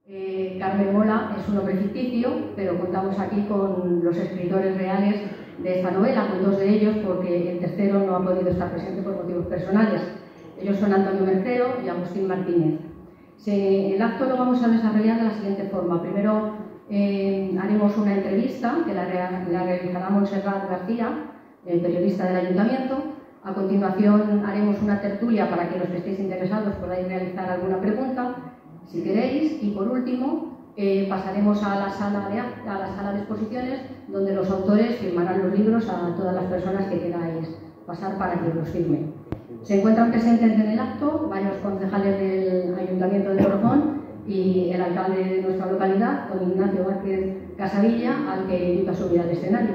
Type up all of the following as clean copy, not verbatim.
Carmen Mola es un nombre ficticio, pero contamos aquí con los escritores reales de esta novela, con dos de ellos, porque el tercero no ha podido estar presente por motivos personales. Ellos son Antonio Mercero y Agustín Martínez. El acto lo vamos a desarrollar de la siguiente forma. Primero haremos una entrevista que la realizará Montserrat García, periodista del Ayuntamiento. A continuación haremos una tertulia para que los que estéis interesados podáis realizar alguna pregunta, si queréis, y por último pasaremos a la sala de exposiciones, donde los autores firmarán los libros a todas las personas que queráis pasar para que los firmen. Se encuentran presentes en el acto varios concejales del Ayuntamiento de Torrejón y el alcalde de nuestra localidad, don Ignacio Vázquez Casavilla, al que invito a subir al escenario.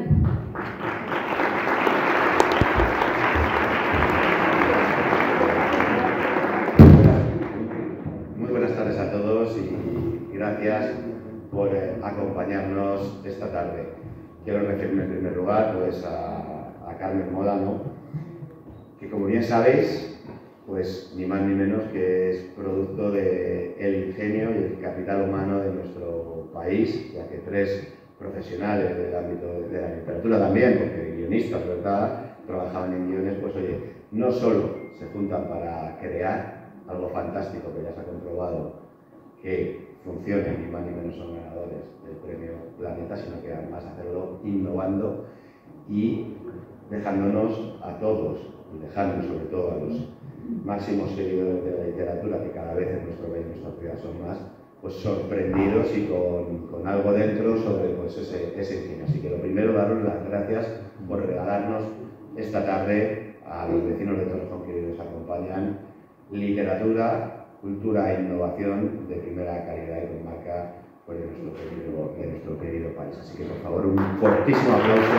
Buenas tardes a todos y gracias por acompañarnos esta tarde. Quiero referirme en primer lugar pues, a Carmen Mola, ¿no? Que como bien sabéis, pues ni más ni menos que es producto del ingenio y el capital humano de nuestro país, ya que tres profesionales del ámbito de la literatura también, porque guionistas, ¿verdad?, trabajaban en guiones, pues oye, no solo se juntan para crear algo fantástico que ya se ha comprobado que funciona, ni más ni menos son ganadores del premio Planeta, sino que además hacerlo innovando y dejándonos a todos, y dejando sobre todo a los máximos seguidores de la literatura, que cada vez en nuestro país, en nuestra ciudad son más, pues sorprendidos y con algo dentro sobre pues, ese ingenio. Así que lo primero, daros las gracias por regalarnos esta tarde a los vecinos de Torrejón que nos acompañan literatura, cultura e innovación de primera calidad y con marca pues, de nuestro querido país. Así que, por favor, un fortísimo aplauso.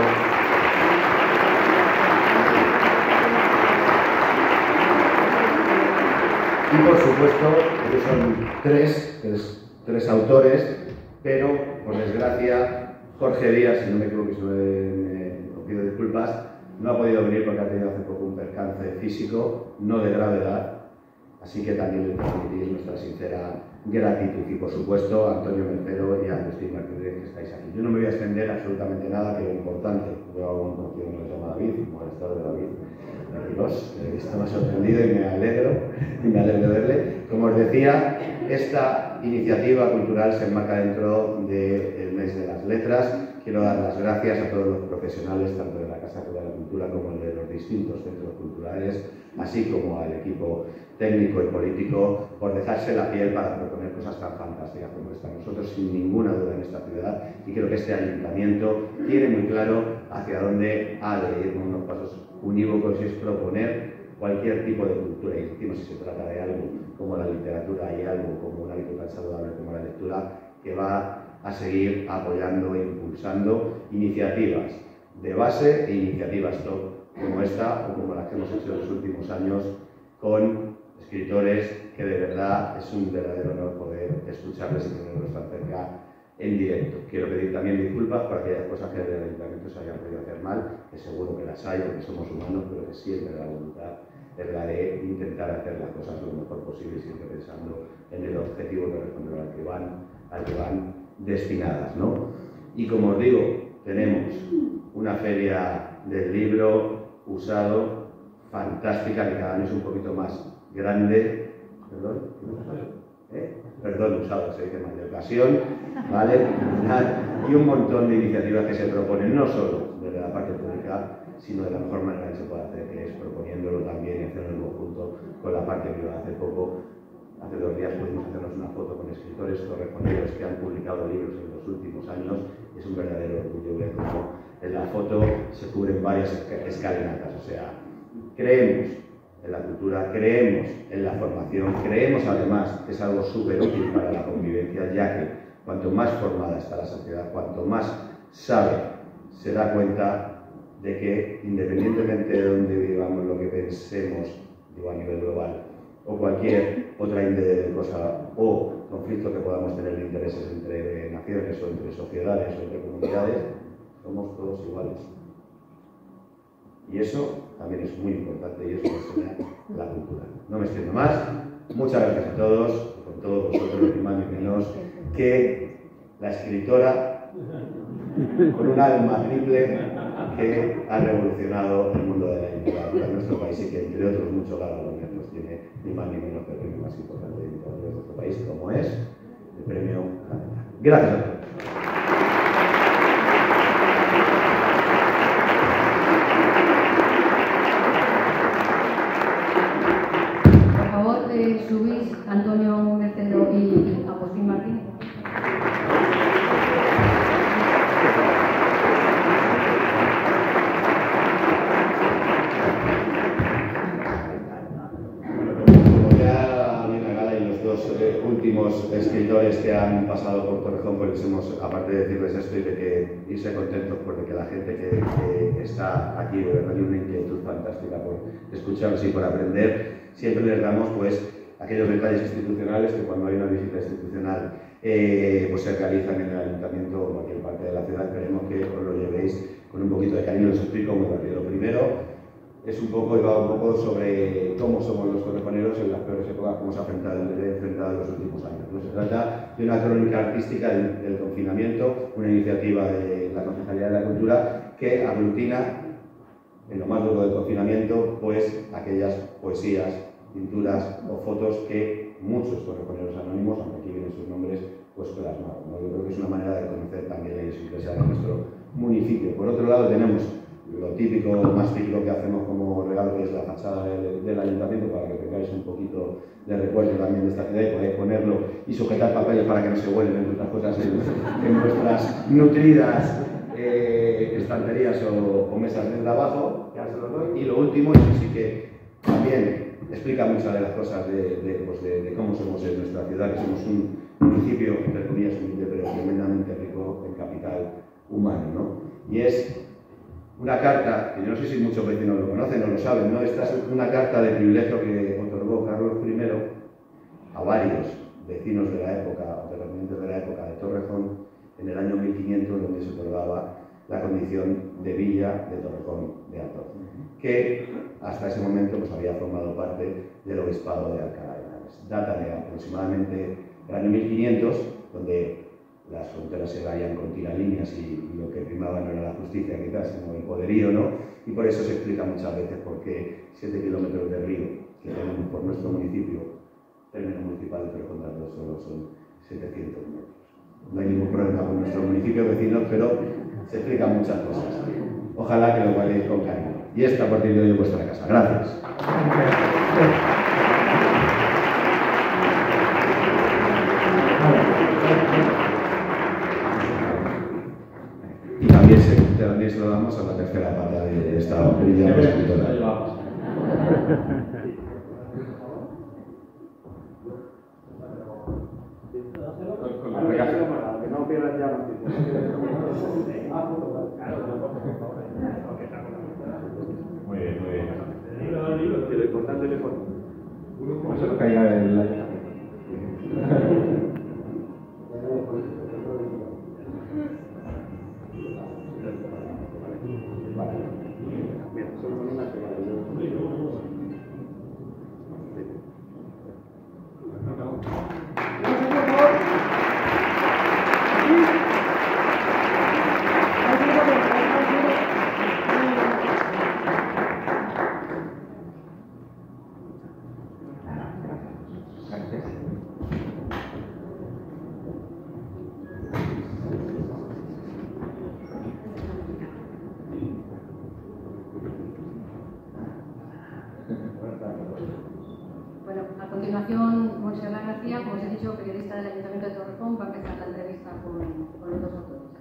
Y, por supuesto, ellos son tres autores, pero, por desgracia, Jorge Díaz, si no me equivoco, os pido disculpas, no ha podido venir porque ha tenido hace poco un percance físico, no de gravedad. Así que también les transmitís nuestra sincera gratitud y, por supuesto, a Antonio Mercero y a Agustín Martínez que estáis aquí. Yo no me voy a extender absolutamente nada, que lo importante, yo hago un conocido que se llama David, buenas tardes David, estaba sorprendido y me alegro de verle. Como os decía, esta iniciativa cultural se enmarca dentro del mes de las letras. Quiero dar las gracias a todos los profesionales, tanto de la Casa de la Cultura como de los distintos centros culturales, así como al equipo técnico y político, por dejarse la piel para proponer cosas tan fantásticas como esta. Nosotros, sin ninguna duda, en esta ciudad, y creo que este ayuntamiento tiene muy claro hacia dónde ha de ir, con unos pasos unívocos, y es proponer cualquier tipo de cultura. Y encima, si se trata de algo como la literatura y algo como un hábito tan saludable como la lectura, que va a seguir apoyando e impulsando iniciativas de base e iniciativas top como esta o como las que hemos hecho en los últimos años con escritores que de verdad es un verdadero honor poder escucharles y tenerlos tan cerca en directo. Quiero pedir también disculpas por aquellas cosas que el ayuntamiento se hayan podido hacer mal, que seguro que las hay porque somos humanos, pero que siempre la voluntad es la de intentar hacer las cosas lo mejor posible, siempre pensando en el objetivo que responde al que van destinadas, ¿no? Y como os digo, tenemos una feria del libro usado fantástica, que cada año es un poquito más grande, perdón, usado, se dice más de ocasión, ¿vale? Y un montón de iniciativas que se proponen, no solo desde la parte pública, sino de la mejor manera que se puede hacer, que es proponiéndolo también y hacerlo en conjunto con la parte privada. Hace 2 días pudimos hacernos una foto con escritores correspondientes que han publicado libros en los últimos años. Es un verdadero orgullo ver cómo en la foto se cubren varias escalinatas. O sea, creemos en la cultura, creemos en la formación, creemos además que es algo súper útil para la convivencia, ya que cuanto más formada está la sociedad, cuanto más sabe, se da cuenta de que independientemente de dónde vivamos, lo que pensemos, digo a nivel global, o cualquier otra índole de cosa o conflicto que podamos tener de intereses entre naciones o entre sociedades o entre comunidades, somos todos iguales. Y eso también es muy importante y eso enseña la cultura. No me extiendo más. Muchas gracias a todos, con todos vosotros, ni más ni menos, que la escritora con un alma triple que ha revolucionado el mundo de la literatura en nuestro país y que, entre otros muchos galardones, pues tiene ni más ni menos que el premio más importante de literatura de nuestro país, como es el premio Planeta. Gracias a todos. Subís Antonio Mercedo y Agustín Martín. Como ya bien Gala y los dos últimos escritores que han pasado por Torrejón, pues hemos, aparte de decirles esto y de que irse contentos pues de que la gente que está aquí de verdad tiene una inquietud fantástica por escucharlos y por aprender, siempre les damos pues aquellos detalles institucionales que cuando hay una visita institucional pues se realizan en el ayuntamiento o en cualquier parte de la ciudad. Esperemos que os lo llevéis con un poquito de cariño. Os explico muy rápido. Lo primero es un poco sobre cómo somos los torrejoneros en las peores épocas, cómo se ha enfrentado en los últimos años. No se trata de una crónica artística del confinamiento, una iniciativa de la Concejalía de la Cultura que aglutina en lo más duro del confinamiento pues aquellas poesías, pinturas o fotos que muchos torrejoneros anónimos, aunque aquí vienen sus nombres, pues plasmaron, ¿no? Yo creo que es una manera de conocer también la idiosincrasia de nuestro municipio. Por otro lado tenemos lo típico, más típico que hacemos como regalo, que es la fachada del ayuntamiento, para que tengáis un poquito de recuerdo también de esta ciudad y podáis ponerlo y sujetar papeles para que no se vuelen, entre otras cosas, en vuestras nutridas estanterías o mesas de trabajo. Y lo último, y sí que también explica muchas de las cosas de cómo somos en nuestra ciudad, que somos un municipio, entre comillas, humilde, pero tremendamente rico en capital humano, ¿no? Y es una carta, que yo no sé si muchos vecinos lo conocen o lo saben, ¿no? Esta es una carta de privilegio que otorgó Carlos I a varios vecinos de la época, o terratenientes de la época de Torrejón, en el año 1500, donde se otorgaba la condición de villa de Torrejón de Ardoz, que hasta ese momento pues, había formado parte del obispado de Alcalá de Henares. Data de aproximadamente el año 1500, donde las fronteras se vayan con tiralíneas y lo que primaba no era la justicia quizás, sino el poderío, ¿no? Y por eso se explica muchas veces por qué 7 kilómetros de río que tenemos por nuestro municipio, término municipal de Torrejón de Ardoz, solo son 700 metros. No hay ningún problema con nuestros municipios vecinos, pero se explican muchas cosas. Ojalá que lo guardéis con cariño. Y esta a partir de hoy es vuestra casa. Gracias. Y también se lo damos a la tercera pata de esta brillante escritora. Que no pierdas ya más tiempo. Muy bien, muy bien. Y lo importante es que no se lo caiga el... Bueno, a continuación, Montserrat García, como os he dicho, periodista del Ayuntamiento de Torrejón, va a empezar la entrevista con los dos autores.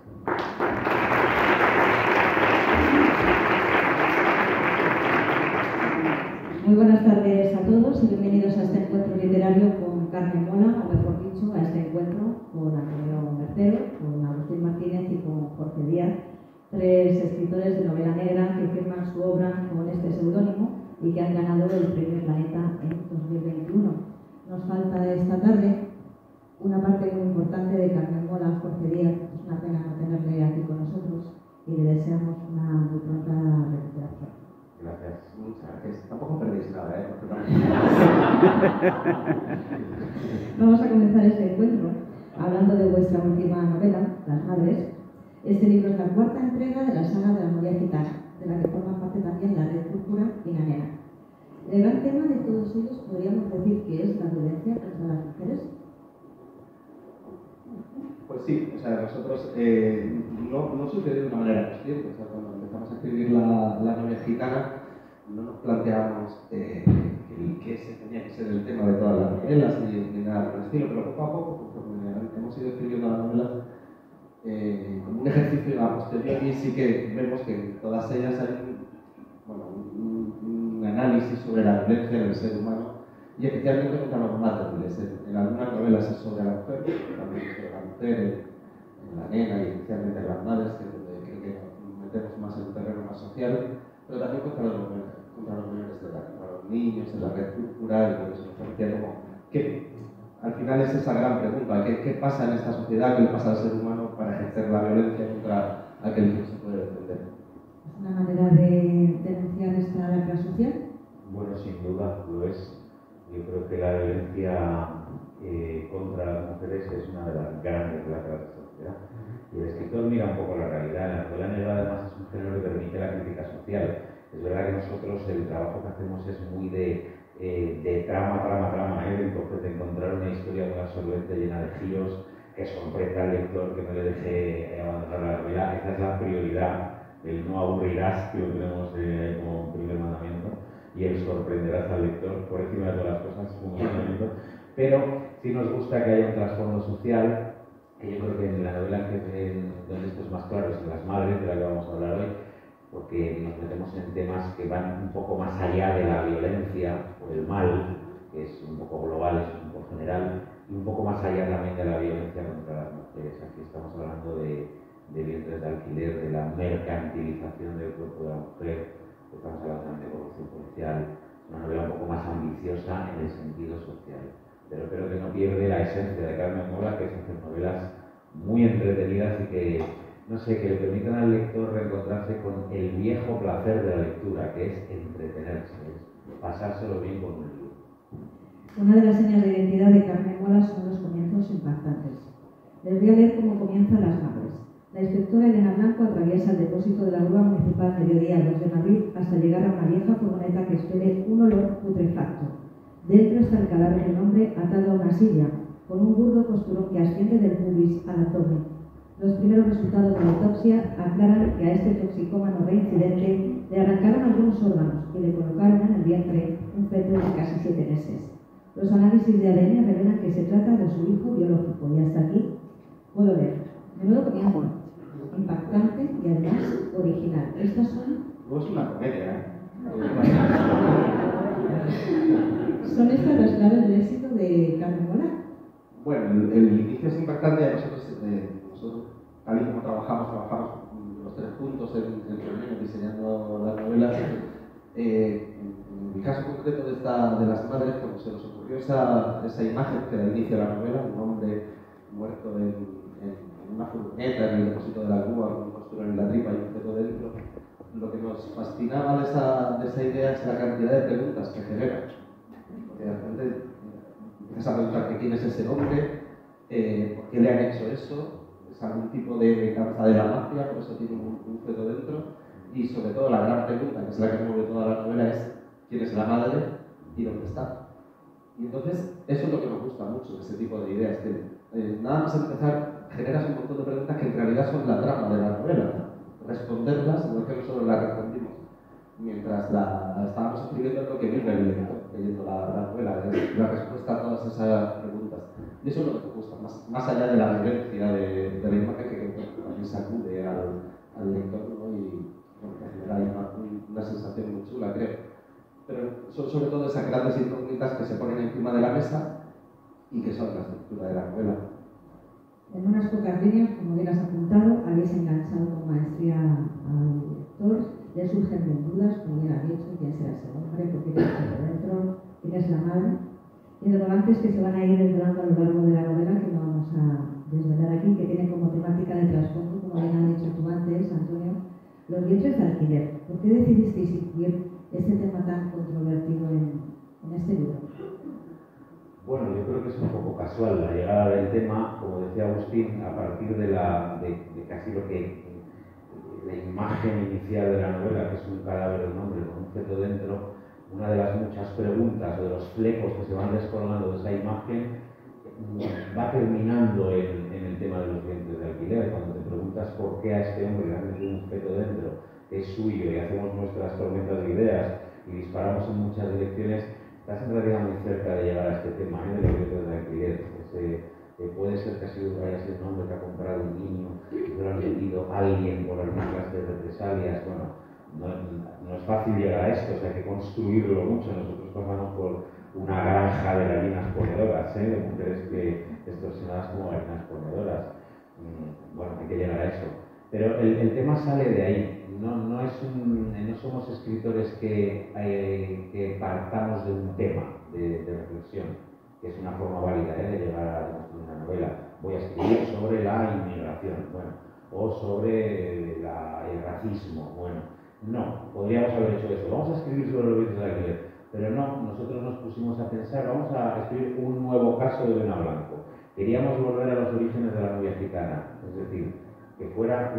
Muy buenas tardes a todos y bienvenidos a este encuentro literario con Carmen Mola, o mejor dicho, a este encuentro con Antonio Mercedo, con Agustín Martínez y con Jorge Díaz, tres escritores de novela negra que firman su obra con este seudónimo y que han ganado el Premio Planeta en 2021. Nos falta esta tarde una parte muy importante de Carmen Mola, Jorge Díaz. Es una pena no tenerle aquí con nosotros y le deseamos una muy pronta recuperación. Gracias. Muchas gracias. Tampoco perdéis nada, Vamos a comenzar este encuentro. hablando de vuestra última novela, Las Madres, este libro es la cuarta entrega de la saga de la novia gitana, de la que forma parte también La Red Púrpura y La Nena. El gran tema de todos ellos podríamos decir que es la violencia contra las mujeres. Pues sí, o sea, nosotros no sucedió de una manera consciente. O sea, cuando empezamos a escribir la novia gitana, no nos planteábamos que ese tenía que ser el tema de todas las novelas ni nada por el estilo, pero poco a poco, conforme hemos ido escribiendo la novela, como un ejercicio a posteriori, sí que vemos que en todas ellas hay un análisis sobre la violencia del ser humano y especialmente contra los más débiles. En algunas novelas es sobre la mujer, también sobre la mujer, en La Nena y especialmente en Las Madres, que es donde creo que nos metemos más en un terreno más social, pero también contra los menores de edad, contra los niños, en La Red Púrpura, y por eso nos parecía como que al final es esa gran pregunta: ¿qué pasa en esta sociedad? ¿Qué le pasa al ser humano para ejercer la violencia contra aquel que no se puede defender? ¿Es una manera de denunciar esta lacra social? Bueno, sin duda lo es. Yo creo que la violencia contra las mujeres es una de las grandes lacras de la sociedad. Y el escritor mira un poco la realidad. La novela negra además es un género que permite la crítica social. Es verdad que nosotros el trabajo que hacemos es muy de trama, de encontrar una historia muy absorbente, llena de giros, que sorprenda al lector, que no le deje abandonar la novela. Esa es la prioridad, el no aburrirás, que lo tenemos como primer mandamiento, y el sorprenderás al lector por encima de todas las cosas como mandamiento. Pero sí nos gusta que haya un trasfondo social, que yo creo que en la novela donde esto es más claro es en Las Madres, de la que vamos a hablar hoy, porque nos metemos en temas que van un poco más allá de la violencia o del mal, que es un poco global, es un poco general, y un poco más allá también de la violencia contra las mujeres. Aquí estamos hablando de vientres de alquiler, de la mercantilización del cuerpo de la mujer, estamos hablando de corrupción policial, una novela un poco más ambiciosa en el sentido social, pero creo que no pierde la esencia de Carmen Mola, que es hacer novelas muy entretenidas y que, no sé, que le permitan al lector reencontrarse con el viejo placer de la lectura, que es entretenerse, es pasárselo bien con un libro. Una de las señas de identidad de Carmen Mola son los comienzos impactantes. Les voy a leer cómo comienzan Las Madres. La inspectora Elena Blanco atraviesa el depósito de la grúa municipal Mediodía 2 de Madrid hasta llegar a una vieja furgoneta que expele un olor putrefacto. Dentro está el cadáver de un hombre atado a una silla, con un burdo costurón que asciende del pubis al abdomen. Los primeros resultados de la autopsia aclaran que a este toxicómano reincidente le arrancaron algunos órganos y le colocaron en el vientre un feto de casi 7 meses. Los análisis de ADN revelan que se trata de su hijo biológico, y hasta aquí puedo leer. Menudo comienzo, impactante y además original. Estas son... No es una comedia, ¿eh? ¿Son estas las claves del éxito de Carmen Mola? Bueno, el inicio es impactante. Nosotros, tal y como trabajamos los tres juntos en reuniones diseñando las novelas. En el caso concreto de Las Madres, cuando se nos ocurrió esa imagen que da inicio a la novela, un hombre muerto en una furgoneta en el depósito de la grúa con un costurón en la tripa y un feto dentro, lo que nos fascinaba de esa idea es la cantidad de preguntas que genera. Porque de repente empiezas a preguntar quién es ese hombre, por qué le han hecho eso, es algún tipo de cabeza de la mafia, por eso tiene un feto dentro, y sobre todo la gran pregunta, que es la que mueve toda la novela, es quién es la madre y dónde está. Y entonces eso es lo que nos gusta mucho de ese tipo de ideas, que nada más empezar generas un montón de preguntas que en realidad son la trama de la novela. Responderlas, igual que nosotros las respondimos mientras la estábamos escribiendo, es lo que vive el lector leyendo la novela, es la respuesta a todas esas preguntas. Y eso es lo que nos gusta, más allá de la violencia de la imagen que también sacude al lector, ¿no? Y bueno, hay una sensación muy chula, creo. Pero son sobre todo esas grandes incógnitas que se ponen encima de la mesa y que son la estructura de la novela. En unas pocas líneas, como bien has apuntado, habéis enganchado con maestría al lector, le surgen dudas, como bien has dicho, quién será ese hombre, por qué tiene por dentro, quién es la madre, interrogantes que se van a ir desvelando a lo largo de la novela, que no vamos a desvelar aquí, que tienen como temática de trasfondo, como bien has dicho tú antes, Antonio, los vientres de alquiler. ¿Por qué decidisteis incluir este tema tan controvertido en este libro? Bueno, yo creo que es un poco casual la llegada del tema, como decía Agustín, a partir de casi lo que la imagen inicial de la novela, que es un cadáver de un hombre con un feto dentro. Una de las muchas preguntas o de los flecos que se van descolgando de esa imagen va terminando en el tema de los vientres de alquiler. Cuando te preguntas por qué a este hombre le han metido un feto dentro, que es suyo, y hacemos nuestras tormentas de ideas y disparamos en muchas direcciones, estás en realidad muy cerca de llegar a este tema de los vientres de alquiler. Puede ser que haya sido un hombre que ha comprado un niño y que lo han metido alguien por alguna clase de represalias. Bueno, no es fácil llegar a esto, o sea, hay que construirlo mucho. Nosotros pasamos por una granja de gallinas ponedoras, de mujeres extorsionadas como gallinas ponedoras. Bueno, hay que llegar a eso. Pero el tema sale de ahí. No somos escritores que partamos de un tema de reflexión, que es una forma válida de llegar a construir una novela. Voy a escribir sobre la inmigración, bueno, o sobre el racismo, bueno. No, podríamos haber hecho eso. Vamos a escribir sobre los vientres de alquiler, pero no, nosotros nos pusimos a pensar, vamos a escribir un nuevo caso de Elena Blanco. Queríamos volver a los orígenes de la novia gitana, es decir, que fuera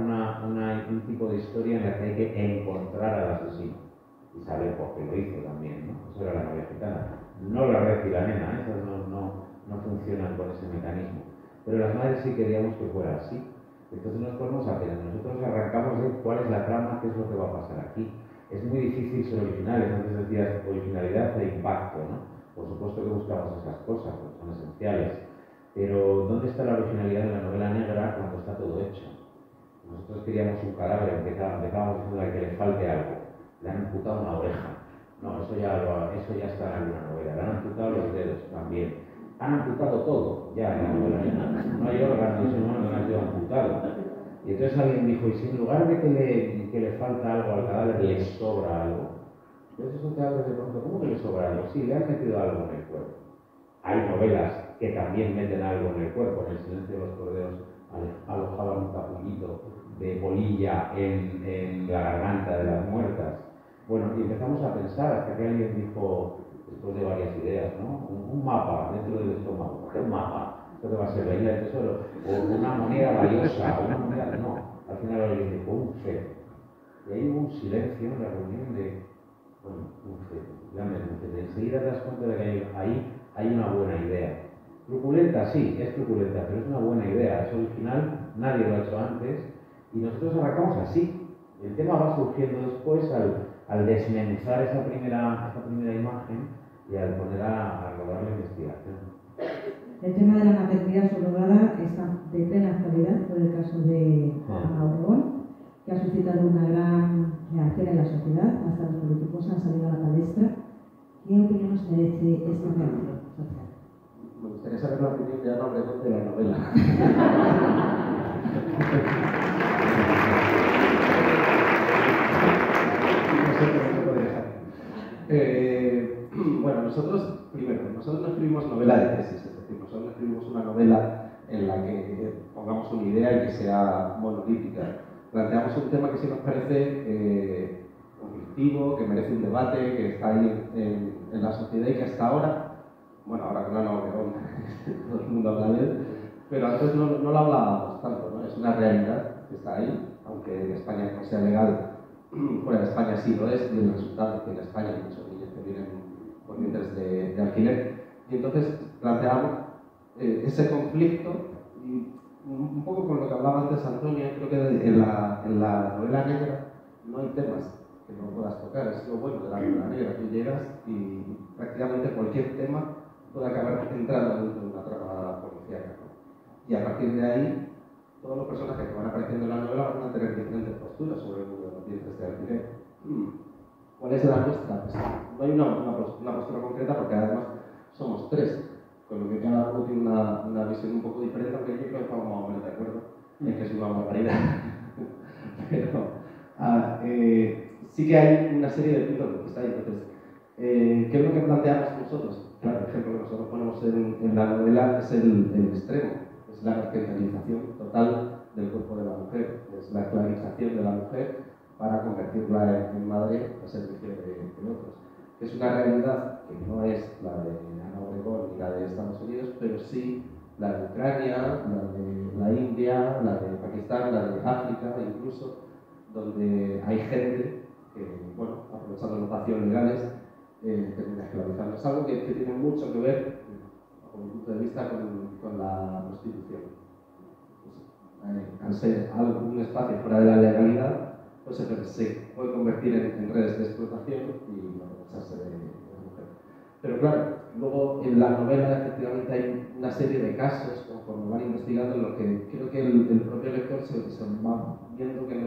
un tipo de historia en la que hay que encontrar al asesino y saber por qué lo hizo también, ¿no? Eso era la novia gitana. No la red y la nena, esas no funcionan con ese mecanismo. Pero las madres sí queríamos que fuera así. Entonces nos ponemos a pensar, nosotros arrancamos de cuál es la trama, qué es lo que va a pasar aquí. Es muy difícil ser originales, antes decías originalidad e impacto, ¿no? Por supuesto que buscamos esas cosas, porque son esenciales. Pero ¿dónde está la originalidad de la novela negra cuando está todo hecho? Nosotros queríamos un cadáver, empezábamos diciendo que le falte algo. Le han amputado una oreja. No, eso ya está en alguna novela. Le han amputado los dedos también. Han amputado todo, ya en la novela negra. No hay órganos humanos que han sido amputados. Y entonces alguien dijo, y si en lugar de que le falta algo al cadáver, le sobra algo. Entonces eso te abre de pronto, ¿cómo que le sobra algo? Sí, le han metido algo en el cuerpo. Hay novelas que también meten algo en el cuerpo. En El silencio de los corderos alojaban un capullito de polilla en la garganta de las muertas. Bueno, y empezamos a pensar hasta que alguien dijo, después de varias ideas, ¿no? Un mapa dentro del estómago. ¿Qué mapa? ¿Esto va a ser la isla del tesoro? O una moneda valiosa, una moneda. No, al final alguien dijo un feto. Y ahí hubo un silencio en la reunión de, bueno, un feto. Enseguida te das cuenta de que ahí hay una buena idea. Truculenta, sí, es truculenta, pero es una buena idea. Es original, nadie lo ha hecho antes. Y nosotros arrancamos así. El tema va surgiendo después al desmenuzar esa primera imagen y al poner a rodar la investigación. El tema de la maternidad subrogada está de plena actualidad por el caso de Ana Obregón, que ha suscitado una gran reacción en la sociedad. Hasta los políticos han salido a la palestra. ¿Qué opinión os merece esta reacción social? Me gustaría saber la opinión de Ana Obregón de la novela. Bueno, nosotros no escribimos novela de tesis, es decir, nosotros no escribimos una novela en la que pongamos una idea y que sea monolítica. Planteamos un tema que sí nos parece conflictivo, que merece un debate, que está ahí en la sociedad y que hasta ahora, bueno, ahora con Ana Obregón todo el mundo habla de él, pero antes no lo hablábamos tanto, ¿no? Es una realidad que está ahí, aunque en España no sea legal. Fuera de España sí lo es, y el resultado es que en España hay muchos niños que vienen por vientres de alquiler. Y entonces planteamos ese conflicto, y un poco con lo que hablaba antes Antonio, creo que en la novela negra no hay temas que no puedas tocar, es lo bueno de la novela negra, tú llegas y prácticamente cualquier tema puede acabar entrando dentro de una trama policíaca, ¿no? Y a partir de ahí, todos los personajes que van apareciendo en la novela van a tener diferentes posturas sobre el mundo de los vientres de alquiler. ¿Cuál es la nuestra? Pues no hay una postura concreta, porque además somos tres, con lo que cada uno tiene una visión un poco diferente, aunque yo creo que estamos más o menos de acuerdo en que es una barbaridad. Pero sí que hay una serie de puntos de vista ahí. Entonces, ¿qué es lo que planteamos nosotros? Claro, el ejemplo que nosotros ponemos en la novela es el extremo, es la arquetipalización total del cuerpo de la mujer, es la esclavización de la mujer para convertirla en madre al servicio de otros. que es una realidad que no es la de Ana Obregón ni la de Estados Unidos, pero sí la de Ucrania, la de la India, la de Pakistán, la de África incluso, donde hay gente que, bueno, aprovechando los vacíos legales, termina esclavizando. Es algo que tiene mucho que ver, bajo mi punto de vista, con la prostitución. Al ser un espacio fuera de la legalidad, pues se puede convertir en redes de explotación y aprovecharse de la mujer. Pero claro, luego en la novela efectivamente hay una serie de casos, conforme van investigando, en lo que creo que el propio lector se va viendo que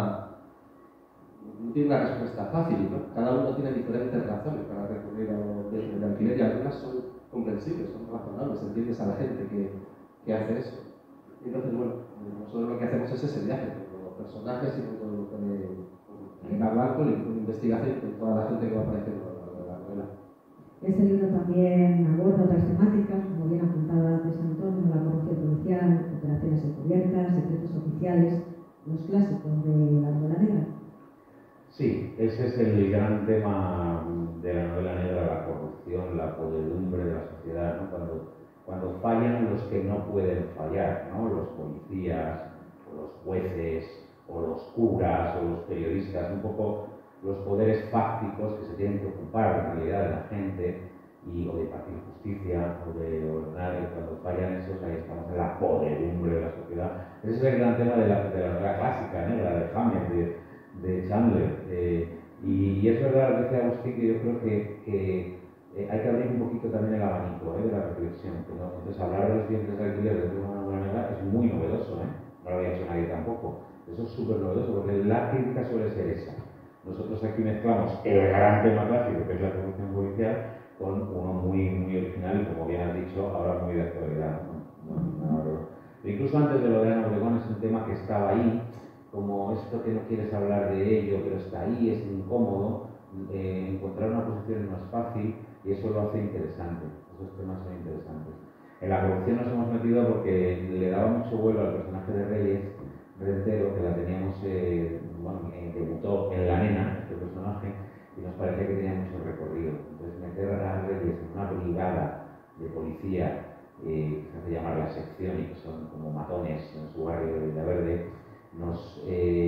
no tiene una respuesta fácil, ¿no? Cada uno tiene diferentes razones para recurrir a los bienes de alquiler y algunas son comprensibles, son razonables, entiendes a la gente que hace eso. Entonces, bueno, nosotros lo que hacemos es ese viaje con los personajes y con todo lo que hablar con la investigación y con toda la gente que va apareciendo en la novela. Este libro también aborda otras temáticas, como bien apuntaba antes Antonio, la corrupción policial, operaciones encubiertas, secretos oficiales, los clásicos de la novela negra. Sí, ese es el gran tema de la novela negra, la corrupción, la podredumbre de la sociedad, ¿no? Cuando fallan los que no pueden fallar, ¿no? Los policías, o los jueces, o los curas, o los periodistas, un poco los poderes fácticos que se tienen que ocupar en realidad de la gente o de impartir justicia, o de ordenar, y cuando fallan esos, ahí estamos en la podredumbre de la sociedad. Ese es el gran tema de la novela clásica negra, de Hamlet, de Chandler. Y es verdad, lo que decía Agustín, que yo creo que hay que abrir un poquito también el abanico de la reflexión. ¿No? Entonces, hablar de los vientres de alquiler de una novela negra es muy novedoso, no lo había hecho nadie tampoco. Eso es súper novedoso, porque la crítica suele ser esa. Nosotros aquí mezclamos el gran tema clásico, que es la corrupción policial, con uno muy, muy original y, como bien has dicho, ahora muy de actualidad. Pero incluso antes de lo de Ana Obregón es un tema que estaba ahí, como esto que no quieres hablar de ello, pero está ahí, es incómodo. Encontrar una posición no es fácil y eso lo hace interesante. Esos temas son interesantes. En la corrupción nos hemos metido porque le daba mucho vuelo al personaje de Reyes Rentero, que la teníamos, debutó en La Nena, este personaje, y nos parecía que tenía mucho recorrido. Entonces, meter a Reyes en una brigada de policía que se hace llamar la sección y que son como matones en su barrio de Villaverde, nos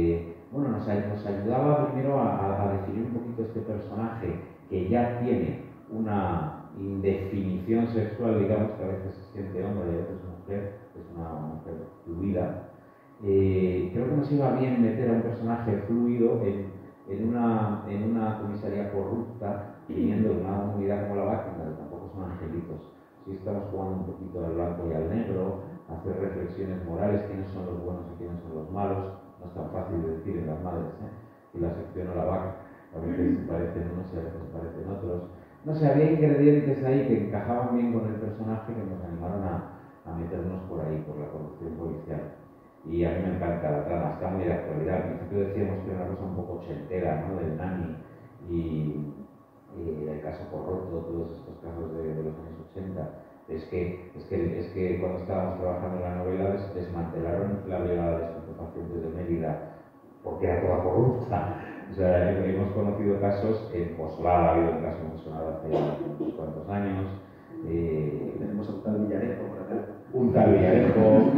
ayudaba primero a definir un poquito este personaje que ya tiene una indefinición sexual, digamos, que a veces se siente hombre y a veces mujer, es una mujer fluida. Creo que nos iba bien meter a un personaje fluido en una comisaría corrupta, viniendo de una unidad como la BAC, que tampoco son angelitos. Sí estamos jugando un poquito al blanco y al negro, hacer reflexiones morales, quiénes son los buenos y quiénes son los malos. No es tan fácil de decir en las madres, y la sección o la BAC, a veces se parecen unos y a veces se parecen otros. No sé, había ingredientes ahí que encajaban bien con el personaje que nos animaron a meternos por ahí, por la corrupción policial. Y a mí me encanta la trama, está muy de actualidad. Al principio decíamos que era una cosa un poco ochentera, ¿no? Del Nani y el caso Corrotto, todos estos casos de los años 80. Es que cuando estábamos trabajando en la novela desmantelaron la brigada de estupefacientes de Mérida porque era toda corrupta. O sea, hemos conocido casos en Coslada, ha habido un caso muy sonado hace unos cuantos años. Tenemos a un tal Villarejo por acá. Un tal Villarejo.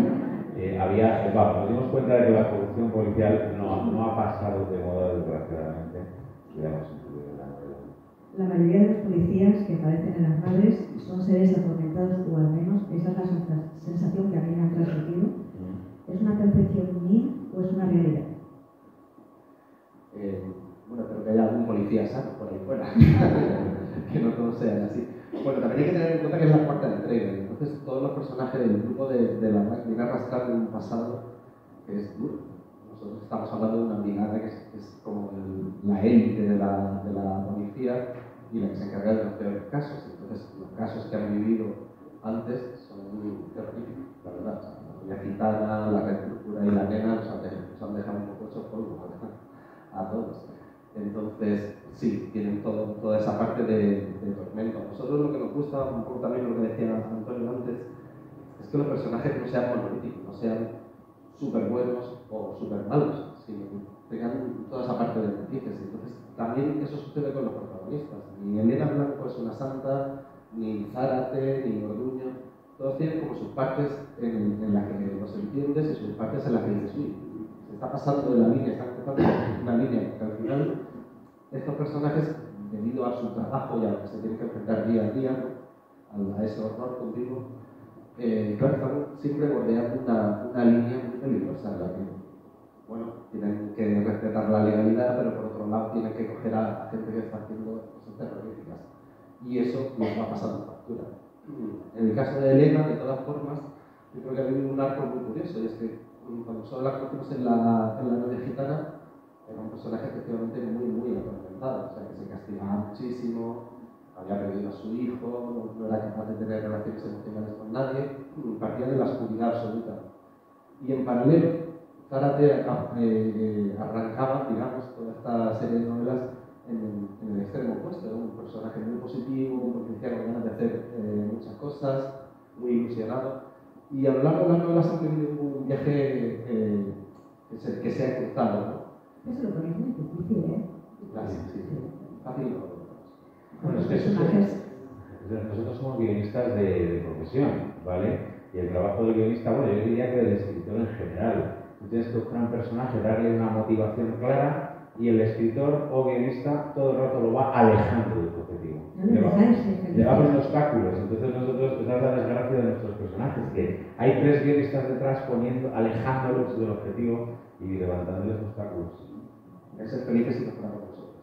Nos dimos cuenta de que la corrupción policial no ha pasado de moda, desgraciadamente, y la hemos incluido en la novela. La mayoría de los policías que aparecen en las madres son seres atormentados, o al menos esa es la sensación que a mí me han transmitido. ¿Es una percepción mía o es una realidad? Bueno, pero que haya algún policía sano por ahí fuera, que no todos sean así. Bueno, también hay que tener en cuenta que es la cuarta entrega, entonces todos los personajes del grupo de la BAC vienen arrastrando un pasado que es duro. Nosotros estamos hablando de una brigada que es como la élite de la policía y la que se encarga de los peores casos. Entonces, los casos que han vivido antes son muy terroríficos, la verdad. La Doña Gitana, la Red Púrpura y la Nena nos han dejado un poco hechos polvo a todos. Entonces, sí, tienen toda esa parte de tormento. A nosotros lo que nos gusta, un poco también lo que decía Antonio antes, es que los personajes no sean monolíticos, no sean súper buenos o súper malos, sino que tengan toda esa parte de dices. Entonces, también eso sucede con los protagonistas. Ni Elena Blanco es una santa, ni Zárate, ni Orduño. Todos tienen como sus partes en las que los entiendes y sus partes en las que dices, uy, se está pasando de la línea, están cruzando una línea, porque al final estos personajes, debido a su trabajo y a lo que se tienen que enfrentar día a día, ¿no? a ese horror continuo, claro, están siempre bordeando una línea muy peligrosa en la que, bueno, tienen que respetar la legalidad, pero por otro lado tienen que coger a gente que está haciendo cosas terroríficas. Y eso les va pasando factura. En el caso de Elena, de todas formas, yo creo que ha habido un arco muy curioso, y es que cuando solo la conocimos en la novia gitana, era un personaje efectivamente muy atormentado, o sea, que se castigaba muchísimo, había perdido a su hijo, no era capaz de tener relaciones emocionales con nadie, partía de la oscuridad absoluta. Y en paralelo, Zárate arrancaba, digamos, toda esta serie de novelas en el extremo opuesto, era un personaje muy positivo, un potencial con ganas de hacer muchas cosas, muy ilusionado. Y a lo largo de las novelas han tenido un viaje que se ha cruzado, ¿no? Eso lo ponéis muy difícil, ¿eh? Sí. Fácil no. Bueno, es que nosotros somos guionistas de profesión, ¿vale? Y el trabajo del guionista, bueno, yo diría que del escritor en general. Tú tienes que buscar un personaje, darle una motivación clara, y el escritor o guionista todo el rato lo va alejando de tu objetivo. Le va poniendo obstáculos. Entonces nosotros, esa es la desgracia de nuestros personajes, que hay 3 guionistas detrás alejándolos del objetivo y levantándoles obstáculos. Hay que ser felices y mejorar con nosotros.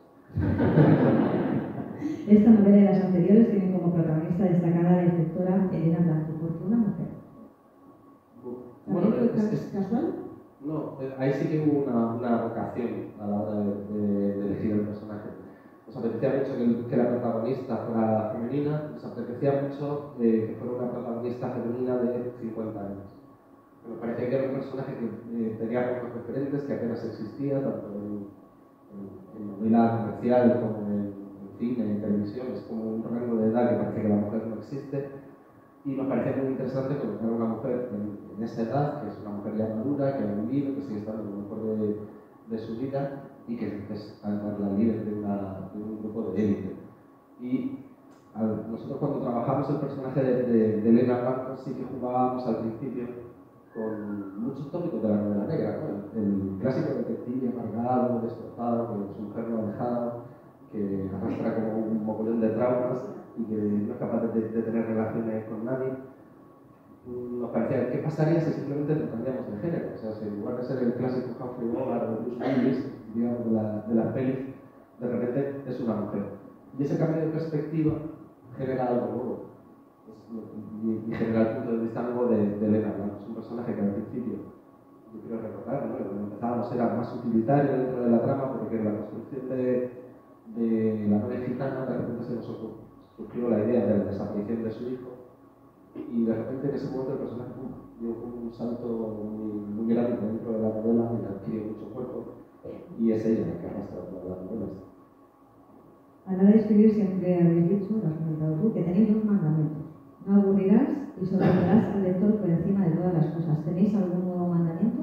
Esta novela y las anteriores tienen como protagonista destacada la inspectora Elena Blanco. ¿Por qué una mujer? Bueno, ¿Es casual? No, ahí sí que hubo una vocación a la hora de elegir el personaje. Nos apetecía mucho que la protagonista fuera femenina, nos apetecía mucho que fuera una protagonista femenina de 50 años. Nos parecía que era un personaje que tenía pocos referentes, que apenas existía, tanto en novela comercial como en cine, en televisión. Es como un rango de edad que parece que la mujer no existe. Y nos parecía muy interesante colocar a una mujer en esa edad, que es una mujer ya madura, que ha vivido, que sigue estando en lo mejor de su vida y que es la líder de un grupo de élite. Y nosotros cuando trabajamos el personaje de Elena Blanco sí que jugábamos al principio con muchos tópicos de la novela negra, ¿no? El clásico detective amargado, destrozado, que su mujer lo ha dejado, que arrastra como un mogollón de traumas y que no es capaz de tener relaciones con nadie. Nos parecía, ¿qué pasaría si simplemente lo cambiamos de género? O sea, si en lugar de ser el clásico Humphrey Bogart o Bruce Willis, digamos, de las pelis, de repente es una mujer. Y ese cambio de perspectiva genera algo nuevo. Y genera el punto de vista nuevo de Elena Blanco. Es un personaje que al principio, yo quiero recordar, ¿no? Cuando empezábamos era más utilitario dentro de la trama, porque en la construcción de la novia gitana de repente se nos surgió la idea de la desaparición de su hijo, y de repente en ese momento el personaje dio un salto muy grande dentro de la novela y adquirió mucho cuerpo, y es ella la que arrastra todas las novelas. A la hora de escribir siempre habéis dicho, lo has comentado tú, que tenéis 2 mandamientos. No aburrirás y sorprenderás al lector por encima de todas las cosas. ¿Tenéis algún nuevo mandamiento?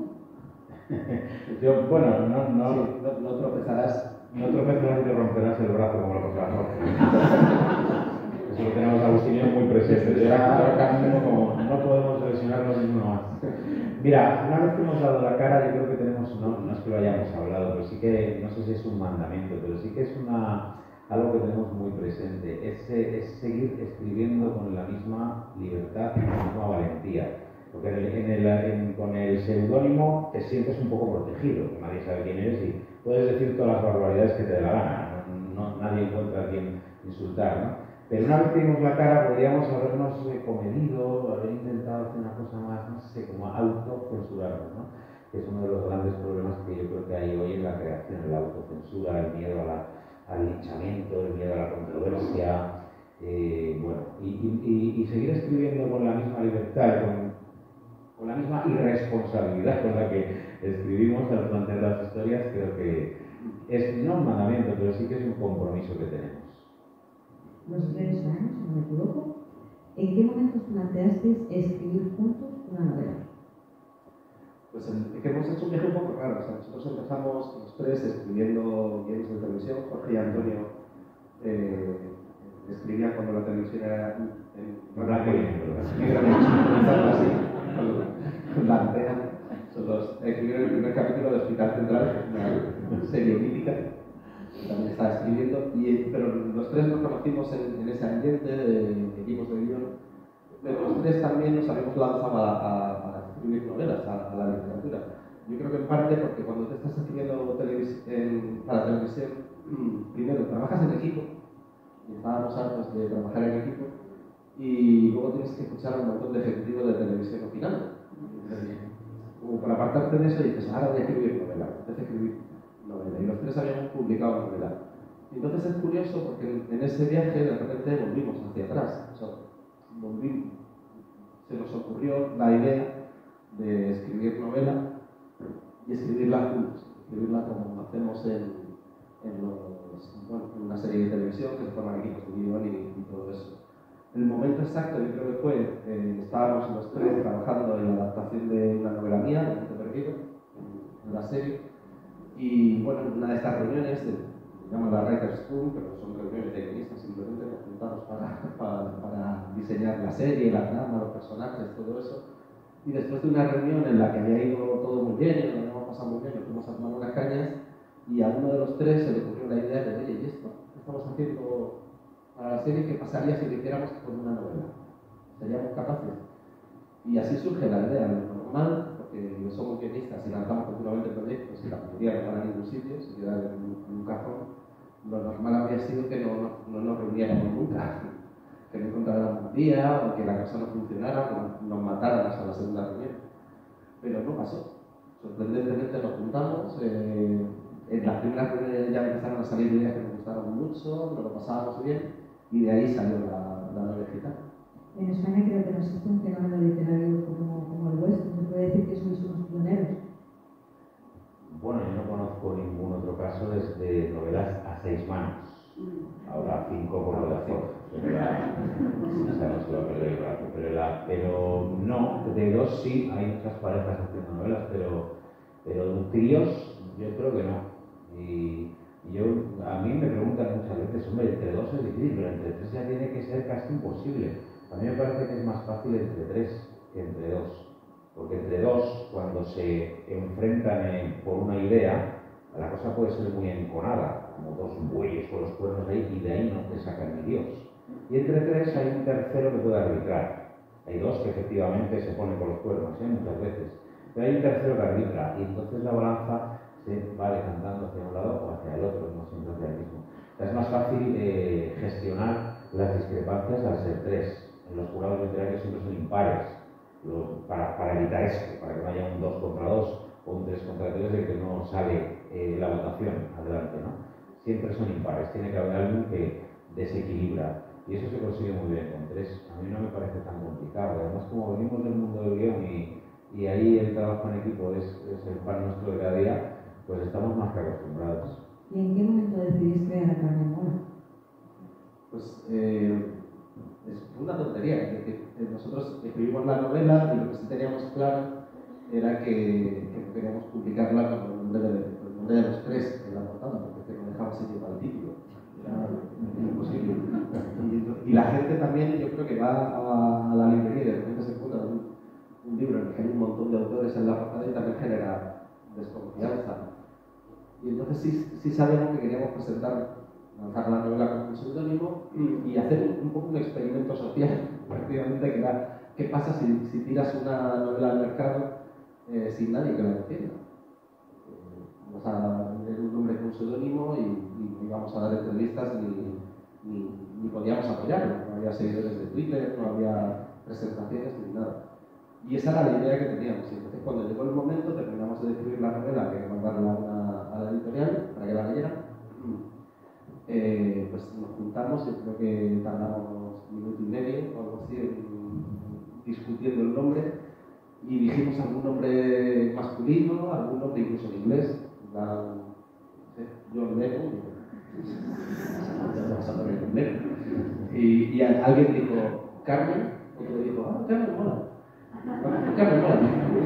Bueno, no tropezarás. No tropezarás y te romperás el brazo como lo pasaba Jorge. Eso lo tenemos a Agustinio muy presente. Yo ahora mismo como no podemos lesionarnos ninguno más. Mira, una vez que hemos dado la cara, yo creo que tenemos, no es que lo hayamos hablado, pero sí que, no sé si es un mandamiento, pero sí que es algo que tenemos muy presente. Es seguir escribiendo con la misma libertad y con la misma valentía. Porque con el seudónimo te sientes un poco protegido, nadie sabe quién eres y puedes decir todas las barbaridades que te dé la gana, nadie encuentra a quien insultar, ¿no? Pero una vez que dimos la cara podríamos habernos comedido, haber intentado hacer una cosa más, no sé, como autocensurarnos, ¿no? Que es uno de los grandes problemas que yo creo que hay hoy en la creación, la autocensura, el miedo al linchamiento, el miedo a la controversia, bueno, y seguir escribiendo con la misma libertad, con la misma irresponsabilidad con la que escribimos al plantear las historias, creo que es no un mandamiento, pero sí que es un compromiso que tenemos. Los 3 años, si no me equivoco. ¿En qué momentos planteasteis escribir juntos una novela? Pues que hemos hecho un viaje un poco raro. O sea, nosotros empezamos los tres escribiendo guiones de televisión. Jorge y Antonio escribían cuando la televisión era en blanco y negro, así, con la antena. Escribieron el primer capítulo de Hospital Central, una serie mítica, que también estaba escribiendo, pero los tres nos conocimos en ese ambiente de equipos de guión, pero los tres también nos habíamos lanzado a escribir novelas, a la literatura. Yo creo que en parte porque cuando te estás escribiendo para televisión, primero trabajas en equipo, y estábamos hartos de trabajar en equipo, y luego tienes que escuchar a un montón de ejecutivos de televisión opinando. Como para apartarte de eso, dices, ahora voy a escribir novela, y los tres habíamos publicado novela. Y entonces es curioso porque en ese viaje de repente volvimos hacia atrás. O sea, se nos ocurrió la idea de escribir novela y escribirla juntos, escribirla como hacemos en una serie de televisión que se forman equipos de guión y todo eso. El momento exacto, yo creo que fue, estábamos los tres trabajando en la adaptación de una novela mía, de Monte Perdido, en la serie, y bueno, en una de estas reuniones, se llaman la Writer's Room, pero son reuniones de guionistas, simplemente nos juntamos para diseñar la serie, la trama, los personajes, todo eso. Y después de una reunión en la que había ido todo muy bien, y nos habíamos pasado muy bien, nos fuimos a tomar unas cañas, y a uno de los tres se le ocurrió la idea de, oye, ¿y esto? ¿Qué estamos haciendo para la serie? ¿Qué pasaría si lo hiciéramos con una novela? ¿Seríamos capaces? Y así surge la idea. Lo normal, porque somos guionistas y lanzamos continuamente proyectos y la mayoría no van a ningún sitio, se quedan en un cajón, lo normal habría sido que no nos reuniéramos nunca, que no encontráramos un día o que la cosa no funcionara o nos mataran hasta la segunda reunión. Pero no pasó. Sorprendentemente nos juntamos, en las primeras reuniones ya empezaron a salir ideas que nos gustaron mucho, nos lo pasábamos bien y de ahí salió la novela. En España creo que no existe un fenómeno literario como el vuestro. ¿Se puede decir que sois unos pioneros? Bueno, yo no conozco ningún otro caso desde novelas a 6 manos. Ahora 5 por lo de Ford. Pero no, de 2 sí, hay muchas parejas haciendo novelas, pero tríos yo creo que no. Y a mí me preguntan muchas veces, hombre, entre 2 es difícil, pero entre 3 ya tiene que ser casi imposible. A mí me parece que es más fácil entre 3 que entre 2. Porque entre 2, cuando se enfrentan por una idea, la cosa puede ser muy enconada, como 2 bueyes con los cuernos ahí, y de ahí no te sacan ni Dios. Y entre 3 hay un tercero que puede arbitrar. Hay 2 que efectivamente se ponen con los cuernos, muchas veces. Pero hay un tercero que arbitra, y entonces la balanza se va decantando hacia un lado o hacia el otro, no siempre hacia el mismo. O sea, es más fácil gestionar las discrepancias al ser 3. En los jurados literarios siempre son impares, para evitar esto, para que no haya un 2 contra 2 o un 3 contra 3 de que no sale la votación adelante, ¿no? Siempre son impares, tiene que haber alguien que desequilibra, y eso se consigue muy bien con 3. A mí no me parece tan complicado, además como venimos del mundo del guión y ahí el trabajo en equipo es el pan nuestro de cada día, pues estamos más que acostumbrados. ¿Y en qué momento decidís crear a Carmen Mola? Pues es una tontería, que nosotros escribimos la novela y lo que sí teníamos claro era que queríamos publicarla con el nombre de los 3 en la portada, porque no dejaba sitio para el título, era imposible. Y la gente también, yo creo que va a la librería y de repente se encuentra un libro en el que hay un montón de autores en la portada y también genera desconfianza. Y entonces sí sabíamos que queríamos lanzar la novela con un seudónimo y hacer un poco un experimento social, prácticamente, que era qué pasa si tiras una novela al mercado sin nadie que la entienda. Vamos a tener un nombre con un seudónimo y íbamos a dar entrevistas ni podíamos apoyarlo, no había seguidores de Twitter, no había presentaciones ni nada. Y esa era la idea que teníamos. Y entonces cuando llegó el momento, terminamos de escribir la novela, que mandarla a la editorial para que la leyera. Pues nos juntamos, yo creo que tardamos 1 minuto y medio o algo así discutiendo el nombre y dijimos algún nombre masculino, algún nombre incluso en inglés, John Lennon, y alguien dijo Carmen, otro dijo, Carmen mola. Carmen Mola.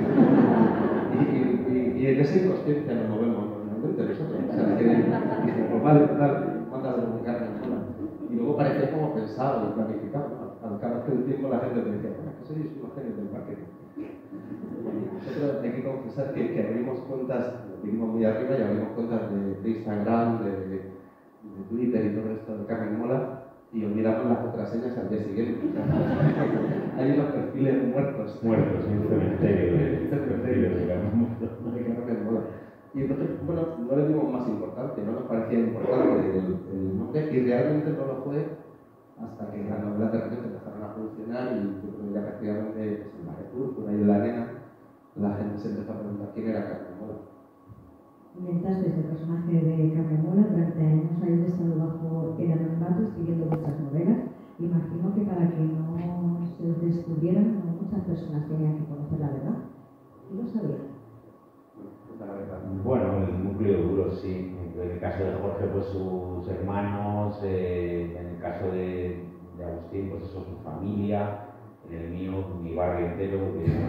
Y en esa inconsciencia nos movemos normalmente nosotros. O sea, que dicen, pues vale, mándalo con Carmen Mola. Y luego parecía como pensado y planificado. Al cabo del tiempo la gente te decía, bueno, que sois unos genios del marketing. Nosotros hay que confesar que abrimos cuentas, vinimos muy arriba y abrimos cuentas de Instagram, de Twitter y todo esto de Carmen Mola y olvidamos las contraseñas al día siguiente. Hay unos perfiles muertos. Muertos en un cementerio de Carmen Mola. Y entonces, bueno, no le dimos más importancia, no nos parecía importante el nombre y realmente no lo fue hasta que las novelas de repente empezaron a funcionar y yo creo que ya prácticamente pues, en la República y en la arena la gente se empezó a preguntar quién era Carmen Mola. Comentaste el personaje de Carmen Mola, durante años habéis estado bajo el anonimato escribiendo vuestras novelas. Imagino que para que no se descubrieran, muchas personas tenían que conocer la verdad. ¿Y lo sabían? Bueno, el núcleo duro sí. En el caso de Jorge, pues sus hermanos, en el caso de Agustín, pues eso, su familia, en el mío, mi barrio entero, que es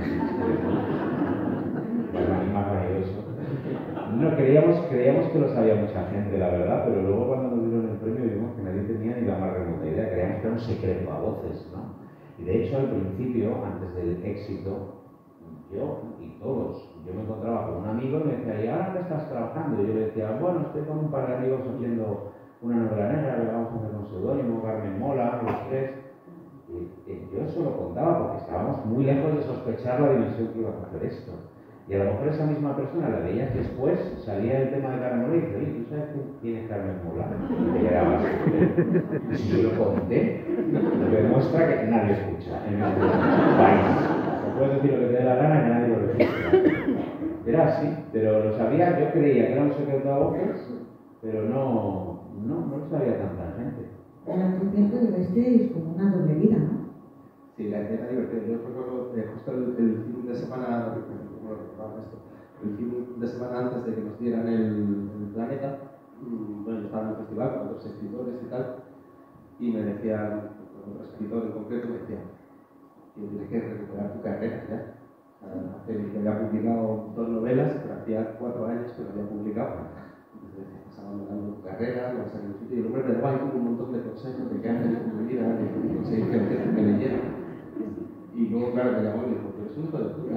más maravilloso. No, creíamos que lo sabía mucha gente, la verdad, pero luego cuando nos dieron el premio vimos que nadie tenía ni la más remota idea, creíamos que era un secreto a voces, ¿no? Y de hecho, al principio, antes del éxito, yo y todos, yo me encontraba con un amigo y me decía, ¿y ahora qué estás trabajando? Y yo le decía, bueno, estoy con un par de amigos haciendo una novela negra, le vamos a hacer un seudónimo, Carmen Mola, los tres. Y yo eso lo contaba porque estábamos muy lejos de sospechar la dimensión que iba a hacer esto. Y a lo mejor esa misma persona la veías después, salía el tema de Carmen Mola y dice, oye, ¿tú sabes quién es Carmen Mola? Y te quedabas. Y si yo lo conté, lo que demuestra que nadie escucha en este país. No puedes decir lo que te dé la gana y nadie lo registra. Era así, pero lo sabía, yo creía que era un secreto a voces, pero no lo sabía tanta gente. En tu tiempo vivisteis como una doble vida, ¿no? Sí, era divertido. Yo recuerdo justo el fin de semana, el fin de semana antes de que nos dieran el Planeta, bueno, yo estaba en el festival con otros escritores y tal, y me decían, otro escritor en concreto me decía, que tienes que recuperar tu carrera ya. Yo había publicado 2 novelas, pero hacía 4 años que no había publicado. Entonces, estás abandonando tu carrera, no vas a ningún sitio. Y el hombre me daba ahí un montón de consejos de qué hacer con mi vida, de conseguir gente que me leyera. Y luego, claro, me llamó y me dijo, pero es un hijo de puta.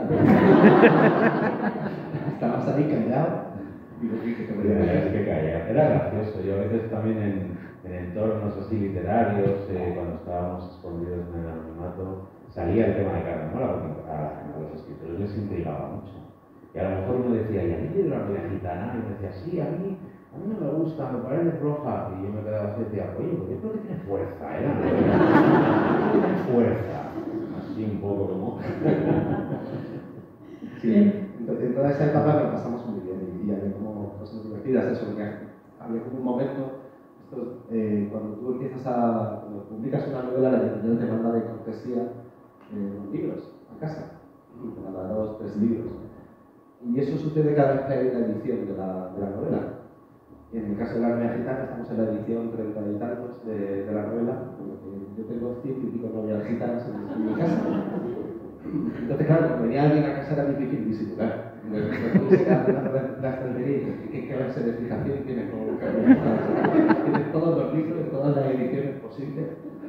Estabas ahí callado. Digo, sí, que te voy a Tenías que callar. Era gracioso. Yo a veces también en entornos así literarios, cuando estábamos escondidos en el anonimato, salía el tema de Carmen Mola, porque a los escritores les intrigaba mucho. Y a lo mejor uno decía, ¿y a ti de la novela gitana? Y me decía, sí, a mí no me gusta, me parece floja. Y yo me quedaba así y decía, oye, pues yo creo que tiene fuerza, ¿eh? Tiene fuerza. Así un poco como... Sí, entonces en toda esa etapa lo pasamos muy bien y había como cosas divertidas. Eso, porque había como un momento, cuando tú cuando publicas una novela, la editorial te manda de cortesía los libros a casa. Te manda 2, 3 libros. Y eso sucede cada vez que hay una edición de la novela. Y en el caso de la novela gitana, estamos en la edición 30 y tantos de la novela, porque yo tengo 100 y pico novelas gitanas en mi casa. Entonces, claro, cuando venía alguien a casa era difícil disimular. Entonces, la estantería y ¿qué clase de explicación tiene con Carmen Mola? Tienes todos los libros de todas las ediciones posibles.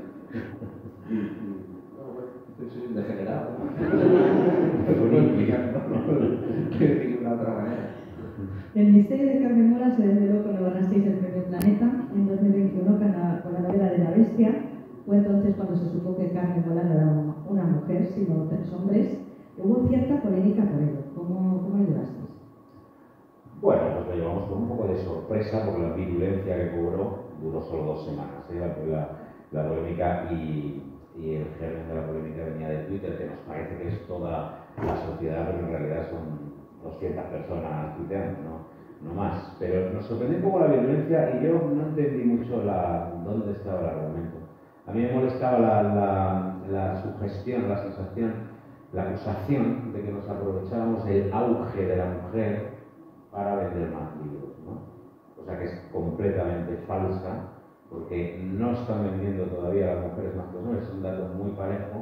Soy un degenerado. No puedo explicarlo, quiero decirlo de otra manera. El misterio de Carmen Mola se desveló cuando ganasteis el Premio Planeta en 2021 con la novela de La Bestia. Fue entonces cuando se supo que Carmen Mola no era una mujer, sino 3 hombres. Hubo cierta polémica por ello. ¿Cómo lo llevasteis? Bueno, pues lo llevamos con un poco de sorpresa por la virulencia que cobró. Duró solo 2 semanas, la polémica y el germen de la polémica venía de Twitter, que nos parece que es toda la sociedad, pero en realidad son 200 personas tuiteando, no más. Pero nos sorprendió un poco la virulencia y yo no entendí mucho dónde estaba el argumento. A mí me molestaba la sugestión, la sensación, la acusación de que nos aprovechábamos del auge de la mujer para vender más libros, ¿no? Cosa que es completamente falsa, porque no están vendiendo todavía las mujeres más que los hombres, es un dato muy parejo.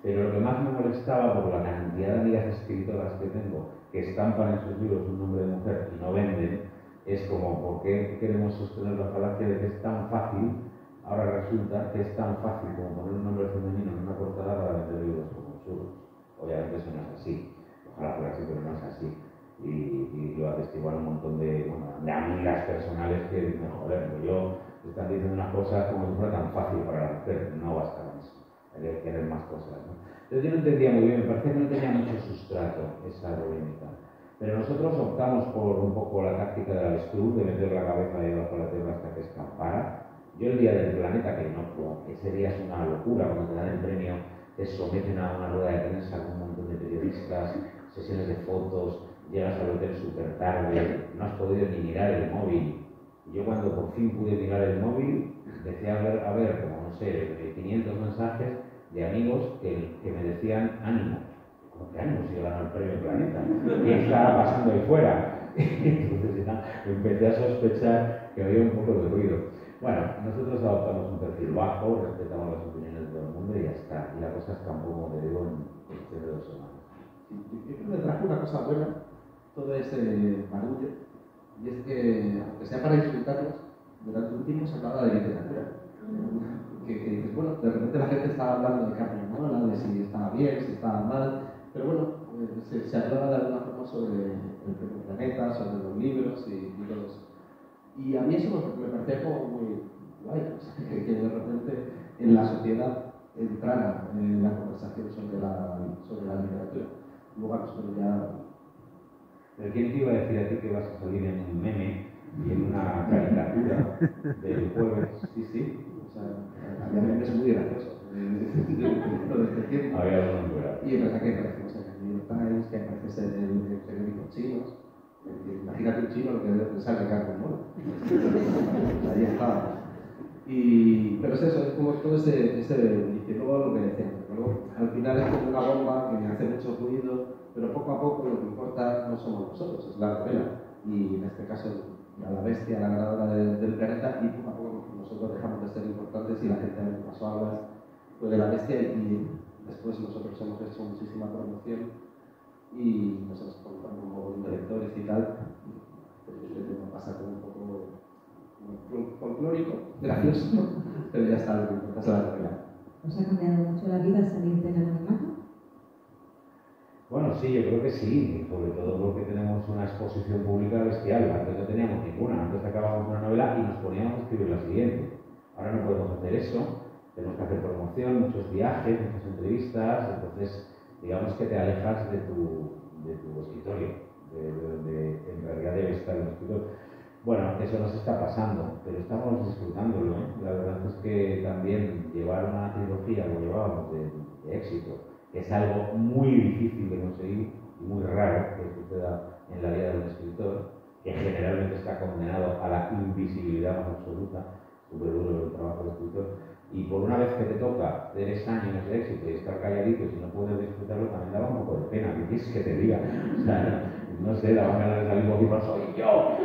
Pero lo que más me molestaba por la cantidad de amigas escritoras que tengo que estampan en sus libros un nombre de mujer y no venden, es como, ¿por qué queremos sostener la falacia de que es tan fácil? Ahora resulta que es tan fácil como poner un nombre femenino en una portada para vender libros como suros. Obviamente eso no es así, ojalá fuera así, pero no es así. Y lo atestiguan un montón de amigas personales que dicen, joder, pues yo están diciendo unas cosas como si fuera tan fácil para la mujer, no basta con eso, hay que querer más cosas, ¿no? Entonces yo no entendía muy bien, me parecía que no tenía mucho sustrato esa polémica. Pero nosotros optamos por un poco la táctica del avestruz, de meter la cabeza ahí debajo de la tierra hasta que escapara. Yo el día del planeta, que no, ese día es una locura, cuando te dan el premio, te someten a una rueda de prensa con un montón de periodistas, sesiones de fotos, llegas al hotel súper tarde, no has podido ni mirar el móvil. Y yo cuando por fin pude mirar el móvil, empecé a ver como, no sé, 500 mensajes de amigos que me decían ánimo. ¿Cómo que ánimo si yo gano el premio Planeta? ¿Qué estaba pasando ahí fuera? Entonces ya empecé a sospechar que había un poco de ruido. Bueno, nosotros adoptamos un perfil bajo, respetamos las opiniones de todo el mundo y ya está. Y la cosa escampó, como te digo, en cuestión de 2 semanas. Yo creo que me trajo una cosa buena todo ese barullo, y es que, aunque sea para insultarnos, durante un tiempo se hablaba de literatura. Que bueno, de repente la gente estaba hablando de Carmen Mola, de si estaba bien, si estaba mal, pero bueno, se hablaba de alguna forma sobre el planeta, sobre los libros y todo eso. Y a mí eso me parecía como muy guay, o sea, que de repente en la sociedad entrara en la conversación sobre la literatura. Luego a nosotros ya... ¿Pero quién te iba a decir a ti que vas a salir en un meme y en una caricatura del jueves? Sí. O sea, había memes muy graciosos. Había algunos muy graciosos. Y es verdad que aparecemos en el New York Times, que apareces en el periódico chinos. Imagínate un chino lo que debe pensar de Carmen Mola. Ahí estaba. Pero es eso, es como todo ese y luego lo que decíamos, luego al final es como una bomba que hace mucho ruido, pero poco a poco lo que importa no somos nosotros, es la novela. Y en este caso, a la bestia, la ganadora del planeta, y poco a poco nosotros dejamos de ser importantes y la gente pasó a hablar de la bestia, y después nosotros hemos hecho muchísima promoción y nos hemos encontrado un montón de lectores y tal. Me pasa como un poco folclórico, gracioso, pero ya está, lo que importa es la novela. ¿Os ha cambiado mucho la vida salir del anonimato? Bueno, sí, yo creo que sí, sobre todo porque tenemos una exposición pública bestial. Antes no teníamos ninguna, antes acabábamos una novela y nos poníamos a escribir la siguiente. Ahora no podemos hacer eso, tenemos que hacer promoción, muchos viajes, muchas entrevistas, entonces digamos que te alejas de tu escritorio, de donde en realidad debe estar el escritor. Bueno, eso nos está pasando, pero estamos disfrutándolo, ¿eh? La verdad es que también llevar una trilogía, como llevábamos, de éxito, que es algo muy difícil de conseguir y muy raro que suceda en la vida de un escritor, que generalmente está condenado a la invisibilidad más absoluta, súper duro el trabajo del escritor, y por una vez que te toca 3 años de éxito y estar calladito y si no puedes disfrutarlo, también daba un poco de pena, ¿qué quieres que te diga? O sea, no sé, daban ganas de salir y soy yo.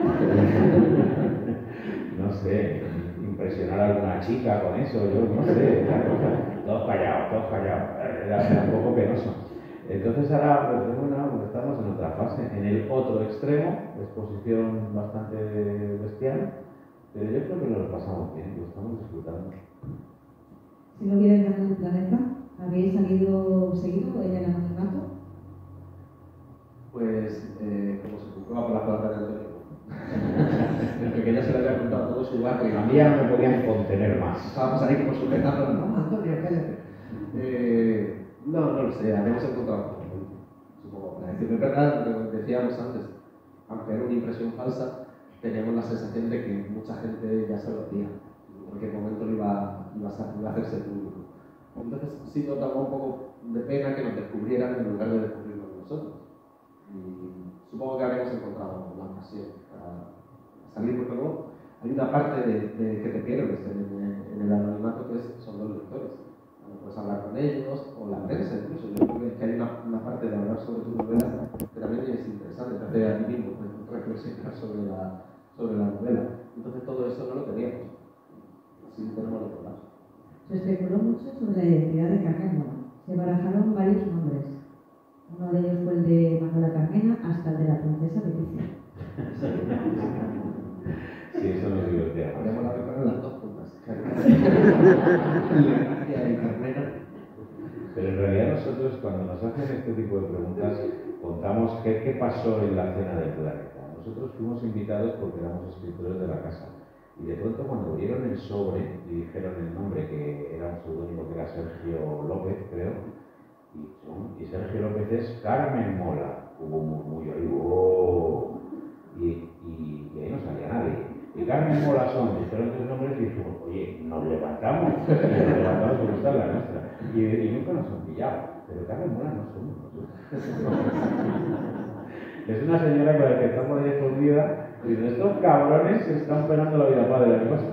No sé, impresionar a alguna chica con eso, yo no sé, todos callados, era un poco penoso. Entonces ahora, pues bueno, estamos en otra fase, en el otro extremo, exposición bastante bestial, pero yo creo que nos lo pasamos bien, lo estamos disfrutando. Si no hubierais ganado el planeta, ¿habéis salido seguido en el anonimato? Pues, como se juzgaba por la palabra de Antonio. El pequeño se le había contado todo su barrio. A mí ya no me podían contener más. Estábamos ahí como sujetando, no, Antonio, cállate. No lo sé, habíamos encontrado, supongo, para decirlo es verdad, lo que decíamos antes, aunque era una impresión falsa, teníamos la sensación de que mucha gente ya se lo hacía. En cualquier momento lo iba a hacerse público. Entonces sí nos daba un poco de pena que nos descubrieran en lugar de descubrirnos nosotros. Y supongo que habíamos encontrado una ocasión para salir, porque luego hay una parte que te pierdes en el anonimato que son los lectores. No puedes hablar con ellos, o la prensa incluso. Yo creo que hay una parte de hablar sobre tus novelas que también es interesante, te hace a ti mismo reflexionar sobre la novela. Entonces todo eso no lo teníamos. Así tenemos los problemas. Se especuló mucho sobre la identidad de Carmen Mola. Se barajaron varios nombres. Uno de ellos fue el de Manuela Carmena hasta el de la princesa Leticia. Sí, eso nos divertía. Podríamos poner las dos juntas. Leticia y Carmena. Pero en realidad nosotros cuando nos hacen este tipo de preguntas contamos qué pasó en la cena del planeta. Nosotros fuimos invitados porque éramos escritores de la casa y de pronto cuando vieron el sobre y dijeron el nombre, que era un seudónimo que era Sergio López, creo, y Sergio López es Carmen Mola, hubo un murmullo ahí, ¡oh! Y ahí no salía nadie. Y Carmen Mola son, dijeron tres nombres y dijimos, oye, nos levantamos porque está en la nuestra. Y nunca nos han pillado, pero Carmen Mola no somos nosotros. Es una señora con la que está por ahí escondida y dicen, estos cabrones se están pelando la vida padre de la costa.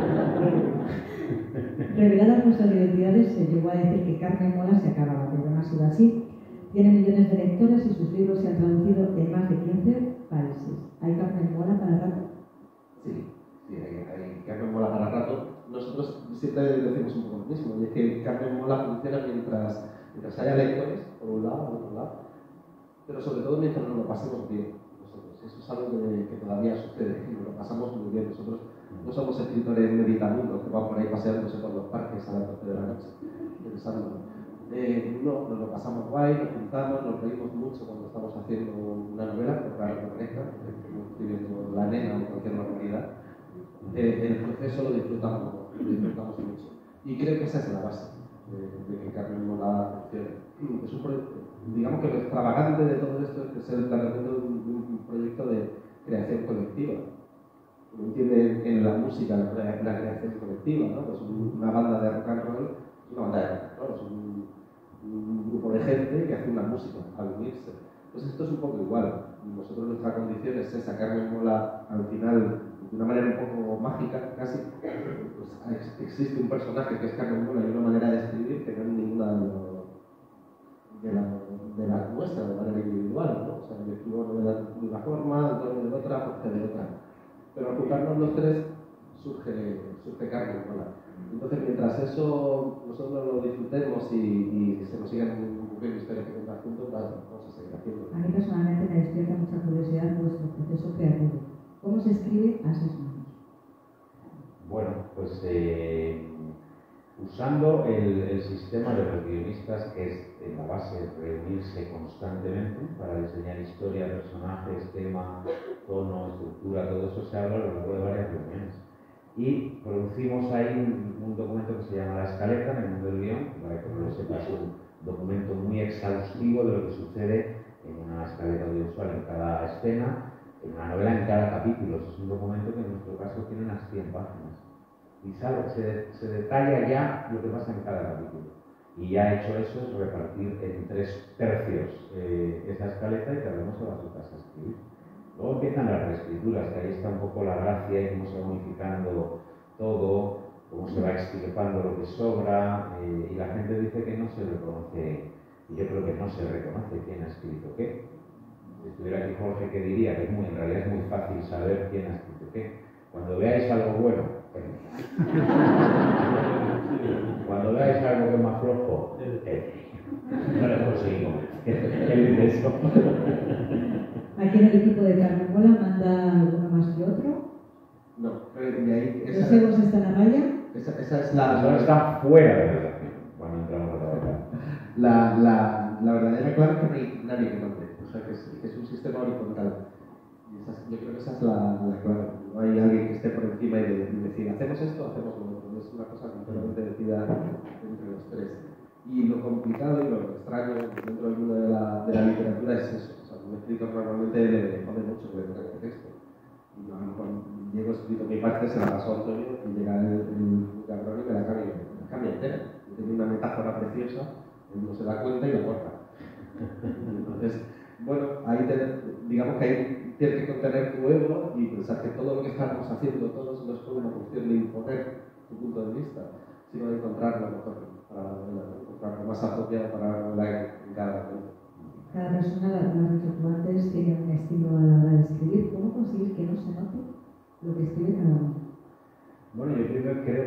Reveladas nuestras identidades, se llegó a decir que Carmen Mola se acababa, pero no ha sido así. Tiene millones de lectores y sus libros se han traducido en más de 15 países. ¿Hay Carmen Mola para rato? Sí, hay Carmen Mola para rato. Nosotros siempre decimos un poco lo mismo, y es que Carmen Mola funciona mientras haya lectores, por un lado, por otro lado, pero sobre todo mientras nos lo pasemos bien nosotros. Eso es algo que todavía sucede, y nos lo pasamos muy bien. Nosotros no somos escritores meditamundos que van por ahí paseándose por los parques a las 12 de la noche, pensando. No, nos lo pasamos guay, nos juntamos, nos reímos mucho cuando estamos haciendo una novela, por raro que parezca, estamos escribiendo La Nena o cualquier barbaridad. El proceso lo disfrutamos mucho. Y creo que esa es la base de que Carmen Mola funcione. Es un proyecto, digamos que lo extravagante de todo esto es que es el planteamiento de un proyecto de creación colectiva. Uno entiende en la música la creación colectiva, ¿no? Pues una banda de rock and roll es una banda de rock and roll, es un grupo de gente que hace una música al unirse. Pues esto es un poco igual. Nosotros nuestra condición es esa, Carmen Mola al final, de una manera un poco mágica, casi, pues existe un personaje que es Carmen Mola y una manera de escribir que no es ninguna de las nuestras, de manera individual, ¿no? O sea, yo escribo de una forma, Antonio de otra, Jorge de otra. Pero al juntarnos los tres surge Carmen Mola. Entonces, mientras eso nosotros lo disfrutemos y se nos sigan ocurriendo historias que contar juntos, vamos a seguir haciendo. A mí personalmente me despierta mucha curiosidad vuestro proceso creativo. ¿Cómo se escribe a 6 manos? Bueno, pues usando el sistema de los guionistas, que es en la base reunirse constantemente para diseñar historia, personajes, tema, tono, estructura, todo eso se habla a lo largo de varias reuniones. Y producimos ahí un documento que se llama La Escaleta, en el mundo del guión, para que no lo sepa, es un documento muy exhaustivo de lo que sucede en una escaleta audiovisual en cada escena, en una novela en cada capítulo. Es un documento que en nuestro caso tiene unas 100 páginas. Y se detalla ya lo que pasa en cada capítulo. Y ya hecho eso es repartir en 3 tercios esa escaleta y cada uno se va a su casa a escribir. Luego empiezan las reescrituras, que ahí está un poco la gracia y cómo se va modificando todo, cómo se va extirpando lo que sobra, y la gente dice que no se reconoce, y yo creo que no se reconoce quién ha escrito qué. Si estuviera aquí Jorge, ¿qué diría? Que en realidad es muy fácil saber quién ha escrito qué. Cuando veáis algo bueno, cuando veáis algo que es más flojo, no lo conseguimos. Él dice eso. ¿Aquí en el equipo de Carmen Mola manda alguno más que otro? No, y ahí ¿Los egos están a raya? Esa es La persona está fuera de relación cuando entramos a trabajar. la verdadera clave es que no hay nadie que mande, o sea, que es un sistema horizontal. Yo creo que esa es la clave. No hay alguien que esté por encima y decir, hacemos esto, hacemos lo otro. Es una cosa completamente decidida entre los tres. Y lo complicado y lo extraño dentro del mundo de la literatura es eso. O sea, un escritor normalmente le jode mucho que le tenga este texto. Y a lo mejor llego escrito mi parte, se la paso a Antonio y llega el cabrón y me la cambia entera. Tiene una metáfora preciosa, él no se da cuenta y la borra. Entonces, bueno, ahí digamos que hay tienes que contener tu ego y pensar que todo lo que estamos haciendo todos no es por una cuestión de imponer tu punto de vista, sino de encontrar lo mejor para la novela, encontrar lo más apropiado para la novela en cada momento. Cada persona, como has dicho tú antes, tiene un estilo a la hora de escribir. ¿Cómo conseguir que no se note lo que escribe cada uno? Bueno, yo primero creo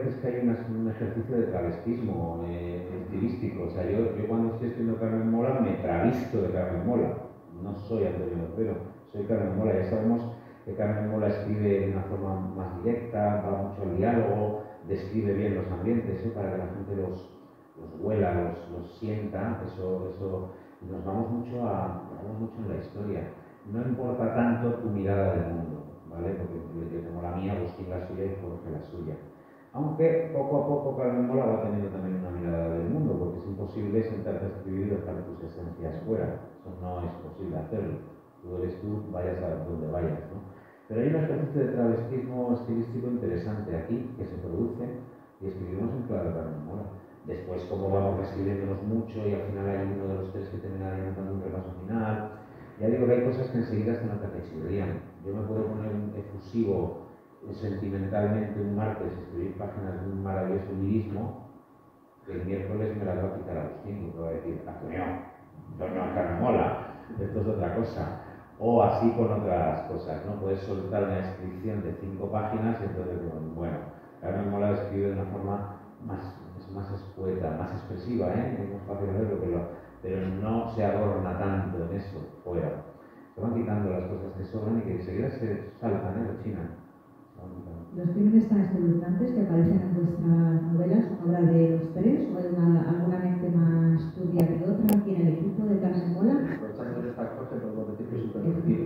veces que hay un ejercicio de travestismo estilístico. O sea, yo cuando estoy escribiendo Carmen Mola me travisto de Carmen Mola. No soy Antonio Otero, soy Carmen Mola. Ya sabemos que Carmen Mola escribe de una forma más directa, va mucho al diálogo, describe bien los ambientes, para que la gente los huela, los sienta. Eso nos vamos mucho en la historia. No importa tanto tu mirada del mundo, ¿vale? Porque yo tengo la mía, Agustín la suya y Jorge la suya. Aunque poco a poco Carmen Mola va teniendo también una mirada del mundo, porque es imposible sentarte a escribir y dejar tus esencias fuera. Eso no es posible hacerlo. Tú eres tú, vayas a donde vayas, ¿no? Pero hay un ejercicio de travestismo estilístico interesante aquí que se produce y escribimos en clave Carmen Mola. Después, como vamos reescribiéndonos mucho y al final hay uno de los tres que termina dando un repaso final, ya digo que hay cosas que enseguida se nota que chirrían. Yo me puedo poner un efusivo sentimentalmente un martes, escribir páginas de un maravilloso lirismo, que el miércoles me las va a quitar Agustín, que va a decir, Antonio, Carmen Mola, esto es otra cosa. O así con otras cosas, ¿no? Puedes soltar una descripción de 5 páginas y entonces, bueno, Carmen Mola escribe de una forma más escueta, más expresiva, es más fácil hacerlo, pero no se adorna tanto en eso, fuera. Se van quitando las cosas que sobran y que enseguida se saltan, rechinan. Los crímenes tan espeluznantes que aparecen en vuestras novelas son obras de los tres o de alguna mente más turbia que otra aquí en el equipo de Carmen Mola. Aprovechando de esta cosa, podemos decir que es súper divertido.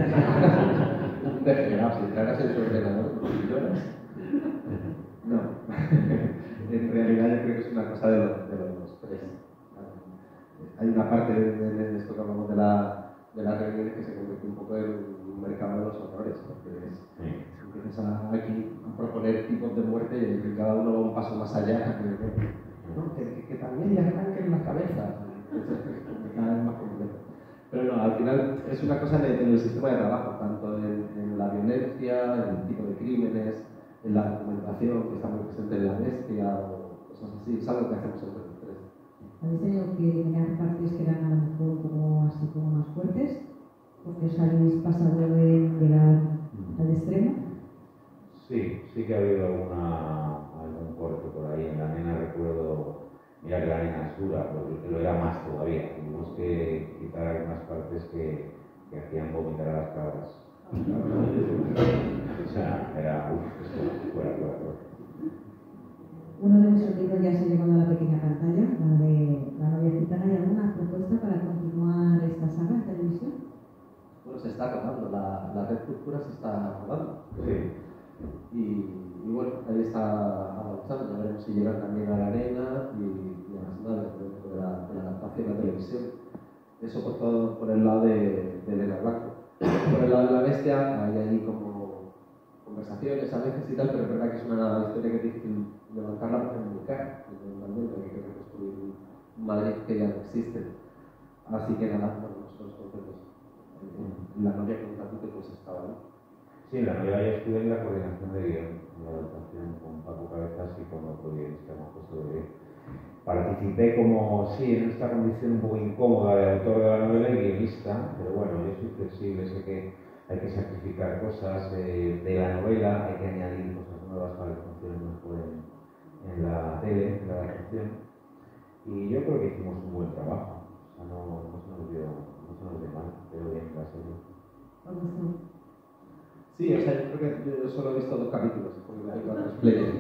Un degenerado, si tragas el ordenador, lloras. No. En realidad yo creo que es una cosa de los tres. Hay una parte de esto que hablamos de las reuniones que se convierte un poco en un mercado de los horrores, porque empiezas aquí a proponer tipos de muerte y que cada uno va un paso más allá. No, que también le arranquen la cabeza. Cada vez más complejo. Pero no, al final es una cosa en el sistema de trabajo, tanto en la violencia, en el tipo de crímenes, en la documentación que está muy presente en la bestia o cosas así. Es algo que hacemos entre los tres. ¿Habéis tenido que eliminar partes que eran a lo mejor como más fuertes? Porque os habéis pasado de llegar al extremo. Sí que ha habido algún corte por ahí. En la nena recuerdo, mira que la nena es dura, pero lo era más todavía. Tuvimos que quitar algunas partes que hacían vomitar a las cabras. O sea, era esto fuera. Uno de vuestros libros ya se ha llevado a la pequeña pantalla, la de La novia gitana. ¿Hay alguna propuesta para continuar esta saga en televisión? Bueno, se está rodando, la Red Púrpura se está rodando. Sí. Y bueno, ahí está avanzando. Ya veremos si llegan también a la arena y a las naves dentro de la adaptación a la televisión. Eso por el lado de Elena Blanco. Por el lado de la bestia hay ahí como conversaciones a veces y tal, pero es verdad que es una historia que es difícil levantarla porque es muy cara. Normalmente hay que reconstruir un Madrid que ya no existe. Así que nada, bueno, nosotros contentos. La novia con Tatute pues estaba ahí. Sí, la novia ya estuve en la coordinación de guión, en la adaptación con Paco Cabezas y con otro guionista más puesto de guión. Participé como, sí, en esta condición un poco incómoda de autor de la novela y guionista, pero bueno, yo soy flexible, sé que hay que sacrificar cosas de la novela, hay que añadir cosas nuevas para que funcione mejor en la tele, en la adaptación. Y yo creo que hicimos un buen trabajo, o sea, no se nos dio mal, pero bien la serie. ¿Os gustó? Sí, o sea, yo creo que yo solo he visto 2 capítulos, porque me dedico a cosplay.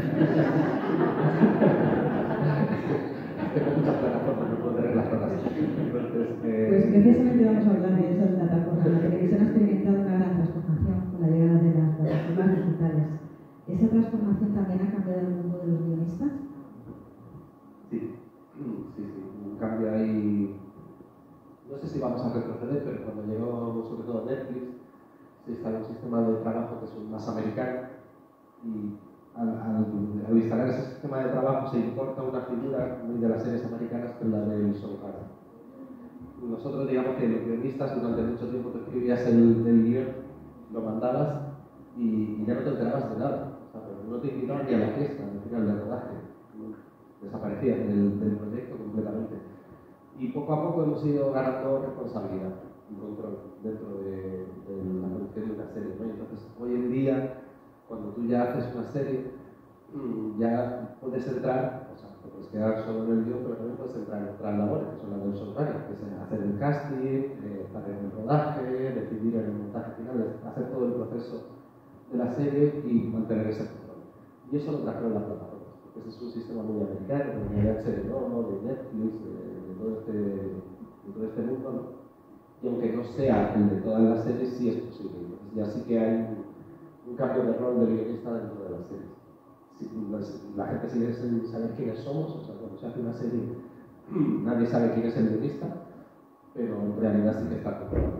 Tengo muchas plataformas, no puedo tener las todas. Entonces, Pues precisamente vamos a hablar de esas plataformas. La televisión ha experimentado una gran transformación con la llegada de las plataformas digitales. ¿Esa transformación también ha cambiado el mundo de los guionistas? Sí, un cambio ahí. No sé si vamos a retroceder, pero cuando llegó sobre todo Netflix, se instaló un sistema de trabajo que es más americano y al instalar ese sistema de trabajo se importa una figura muy de las series americanas que es la del showrunner. Nosotros digamos que los guionistas durante mucho tiempo te escribías el guión, lo mandabas y ya no te enterabas de nada. O sea, no te invitaban ni a la fiesta al final del rodaje. Desaparecías del proyecto completamente. Y poco a poco hemos ido ganando responsabilidad y control dentro de la producción de una serie, ¿no? Y entonces, hoy en día, cuando tú ya haces una serie, ya puedes entrar, o sea, te puedes quedar solo en el guión, pero también puedes entrar en otras labores, que son las del software, que es hacer el casting, estar en el rodaje, decidir en el montaje final, hacer todo el proceso de la serie y mantener ese control. Y eso lo trajeron las plataformas, porque ese es un sistema muy americano, de HBO, de Netflix, de todo este mundo, ¿no? Y aunque no sea el de todas las series, sí es posible. Entonces ya sí que hay un cambio de rol del guionista dentro de las series. La gente sigue sin saber quiénes somos, o sea, cuando se hace una serie nadie sabe quién es el guionista, pero en realidad sí que está controlado.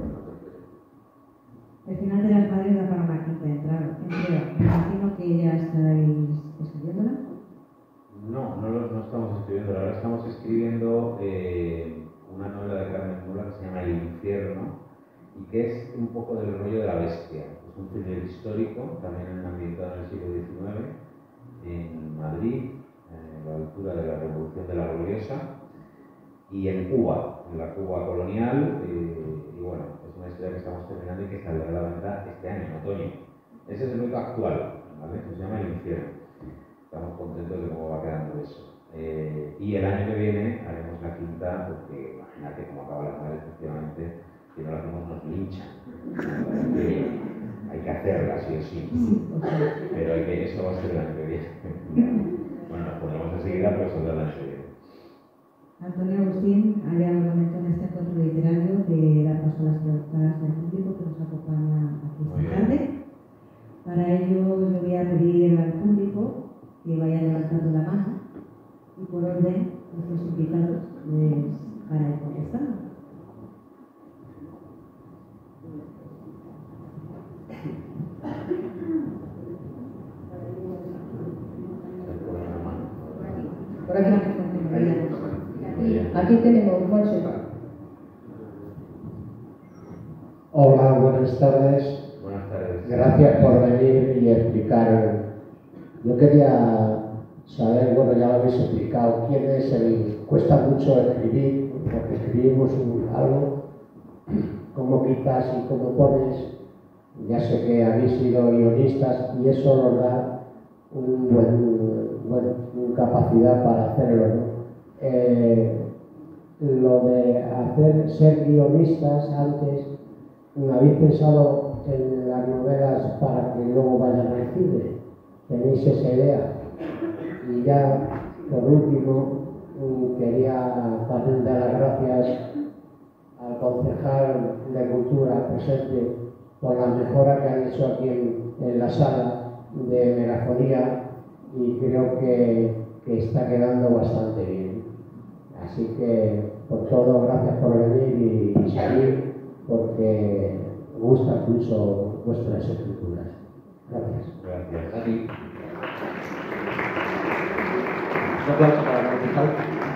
El final de Las Madres da para una quinta entrada. Me imagino que ya estáis escribiéndola. No estamos escribiendo, ahora estamos escribiendo una novela de Carmen Mola que se llama El Infierno y que es un poco del rollo de la bestia. Es un thriller histórico, también ambientado en el siglo XIX, en Madrid, a la altura de la Revolución de la Gloriosa, y en Cuba, en la Cuba colonial, y bueno, es una historia que estamos terminando y que saldrá a la venta este año, en otoño. Ese es el único actual, ¿vale? Se llama El Infierno. Estamos contentos de cómo va quedando eso. Y el año que viene haremos la quinta, porque imagínate cómo acaba Las Madres, efectivamente, si no lo hacemos nos linchan. Hay que hacerla, sí o sí. Pero eso va a ser el año que viene. Bueno, nos ponemos enseguida, pero saldrá el año que viene. Antonio Agustín, allá lo comentó en este encuentro literario de dar paso a las preguntas del público que nos acompaña aquí esta tarde. Para ello yo voy a pedir al público que vaya levantando la mano y por orden nuestros invitados les para ir contestando. Por aquí. Aquí tenemos Monse. Hola, buenas tardes. Buenas tardes. Gracias por venir y explicar. Yo quería saber, bueno, ya lo habéis explicado, quién es el... Cuesta mucho escribir, porque escribimos algo, cómo quitas y cómo pones. Ya sé que habéis sido guionistas y eso nos da una capacidad para hacerlo, ¿no? Lo de ser guionistas antes, ¿habéis pensado en las novelas para que luego vayan al cine? ¿Tenéis esa idea? Y ya, por último, quería también dar las gracias al concejal de Cultura presente por la mejora que han hecho aquí en la sala de megafonía y creo que está quedando bastante bien. Así que, por todo, gracias por venir y salir, porque me gustan mucho vuestras escrituras. Gracias. Gracias. A ti. Un aplauso para el concejal.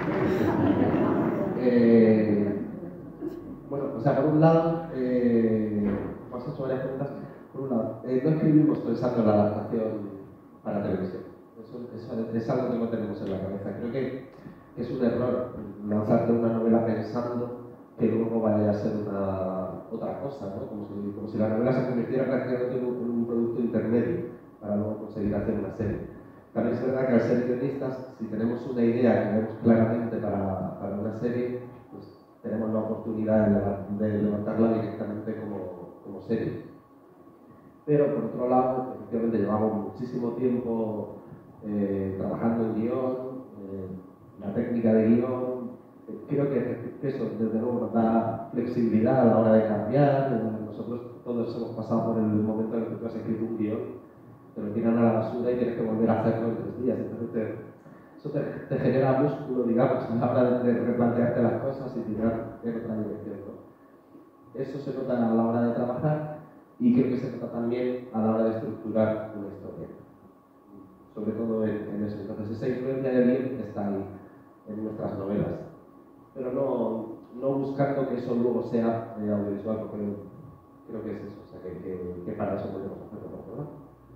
Bueno, o sea, por un lado, vamos a hacer varias preguntas. Por un lado, no escribimos pensando en la adaptación para televisión. Eso es algo que no tenemos en la cabeza. Creo que es un error lanzarte una novela pensando que luego vaya a ser otra cosa, ¿no? Como si la novela se convirtiera prácticamente en un producto intermedio para luego conseguir hacer una serie. También es verdad que al ser guionistas, si tenemos una idea que vemos claramente para una serie, pues tenemos la oportunidad de levantarla directamente como serie. Pero por otro lado, efectivamente llevamos muchísimo tiempo trabajando en guión, la técnica de guión. Creo que eso desde luego nos da flexibilidad a la hora de cambiar. Nosotros todos hemos pasado por el momento en el que tú has escrito un guión, te lo tiran a la basura y tienes que volver a hacerlo en 3 días. Entonces eso te genera músculo, digamos, a la hora de replantearte las cosas y tirar en otra dirección, ¿no? Eso se nota a la hora de trabajar y creo que se nota también a la hora de estructurar una historia, sobre todo en eso. Entonces esa influencia del guión está ahí en nuestras novelas, pero no buscando que eso luego sea audiovisual, porque creo que es eso, o sea, que para eso podemos hacerlo, ¿verdad?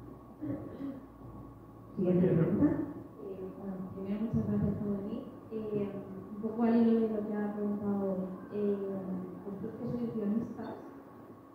Siguiente pregunta. Bueno, primero muchas gracias por venir. Un poco al hilo de lo que ha preguntado, vosotros que sois guionistas,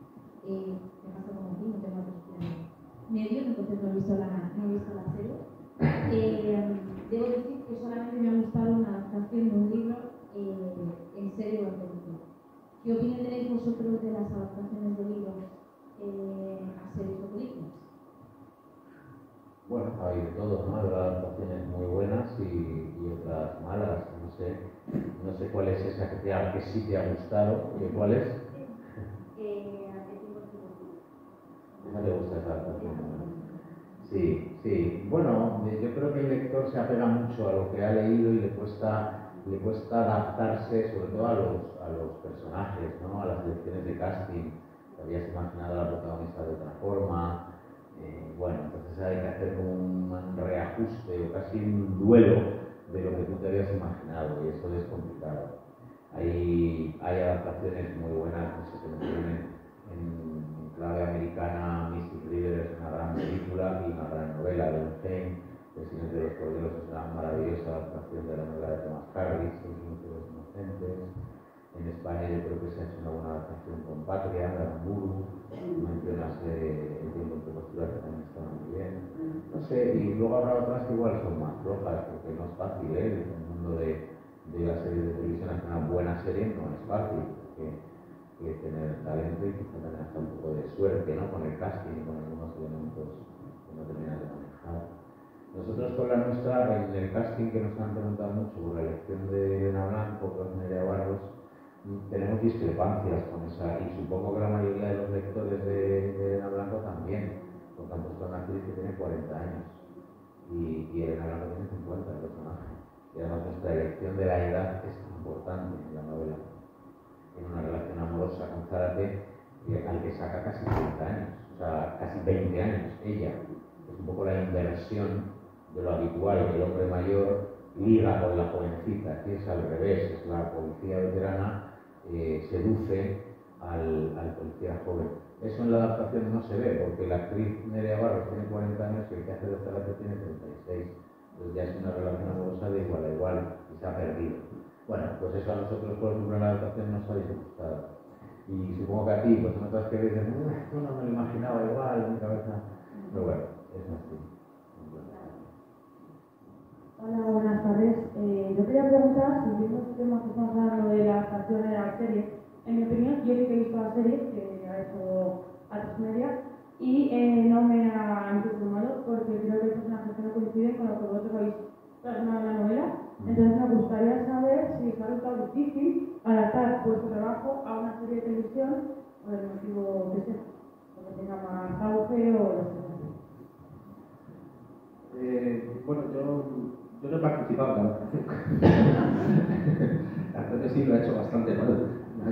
me pasa como aquí, no tengo otros medios, entonces no he visto la serie. Debo decir que solamente me ha gustado una adaptación de un libro en serie o en película. ¿Qué opinión tenéis vosotros de las adaptaciones de libros a series o películas? Bueno, hay de todo, ¿no? Habrá adaptaciones muy buenas y otras malas. No sé cuál es esa que sí te ha gustado. ¿Cuál es? ¿Esa te gusta esa adaptación? Sí, sí. Bueno, yo creo que el lector se apega mucho a lo que ha leído y le cuesta adaptarse, sobre todo a los personajes, ¿no? A las elecciones de casting. Te habías imaginado a la protagonista de otra forma. Bueno, entonces hay que hacer como un reajuste o casi un duelo de lo que tú te habías imaginado y eso es complicado. Hay adaptaciones muy buenas, no sé, se me ocurren en clave americana. Mystic River es una gran película y una gran novela de Unchained. El Silencio de los Corderos es una maravillosa adaptación de la novela de Thomas Harris, El Silencio de los Inocentes. En España yo creo que se ha hecho una buena adaptación con Patria, de Aramburu, mencionas El tiempo entre posturas, que también está muy bien. No sé, y luego habrá otras que igual son más flojas, porque no es fácil, ¿eh? El mundo de la serie de televisión, hacer una buena serie no es fácil, porque hay que tener talento y quizá también hasta un poco de suerte, ¿no? Con el casting y con algunos elementos que no terminas de manejar. Nosotros con la nuestra, en el casting que nos han preguntado mucho por la elección de Elena Blanco, por Nerea Barros, tenemos discrepancias con esa, y supongo que la mayoría de los lectores de Elena Blanco también, porque han puesto una actriz que tiene 40 años y Elena Blanco tiene 50, el personaje. Y además nuestra elección de la edad es importante en la novela. Tiene una relación amorosa con Zárate al que saca casi 30 años, o sea, casi 20 años, ella. Es un poco la inversión de lo habitual, que el hombre mayor liga con la jovencita, aquí es al revés, es la policía veterana seduce al policía joven. Eso en la adaptación no se ve, porque la actriz Nerea Barros tiene 40 años y el que hace de Zárate tiene 36. Entonces ya es una relación amorosa de igual a igual y se ha perdido. Bueno, pues eso a nosotros, por ejemplo, en la adaptación nos ha disgustado. Y supongo que a ti, pues notas que dices, no me lo imaginaba igual en mi cabeza. Pero bueno, es así. Hola, buenas tardes. Yo quería preguntar, siguiendo el tema que estamos hablando de la adaptación de la serie, en mi opinión, yo sí que he visto la serie que ha hecho Atresmedia y no me ha entusiasmado porque creo que hay personajes que no coinciden con lo que vosotros habéis plasmado en la novela. Entonces me gustaría saber si os ha resultado difícil adaptar vuestro trabajo a una serie de televisión por el motivo que sea, porque tenga más auge o lo que sea. Bueno, yo no he participado en la adaptación. Antonio sí lo ha hecho bastante mal.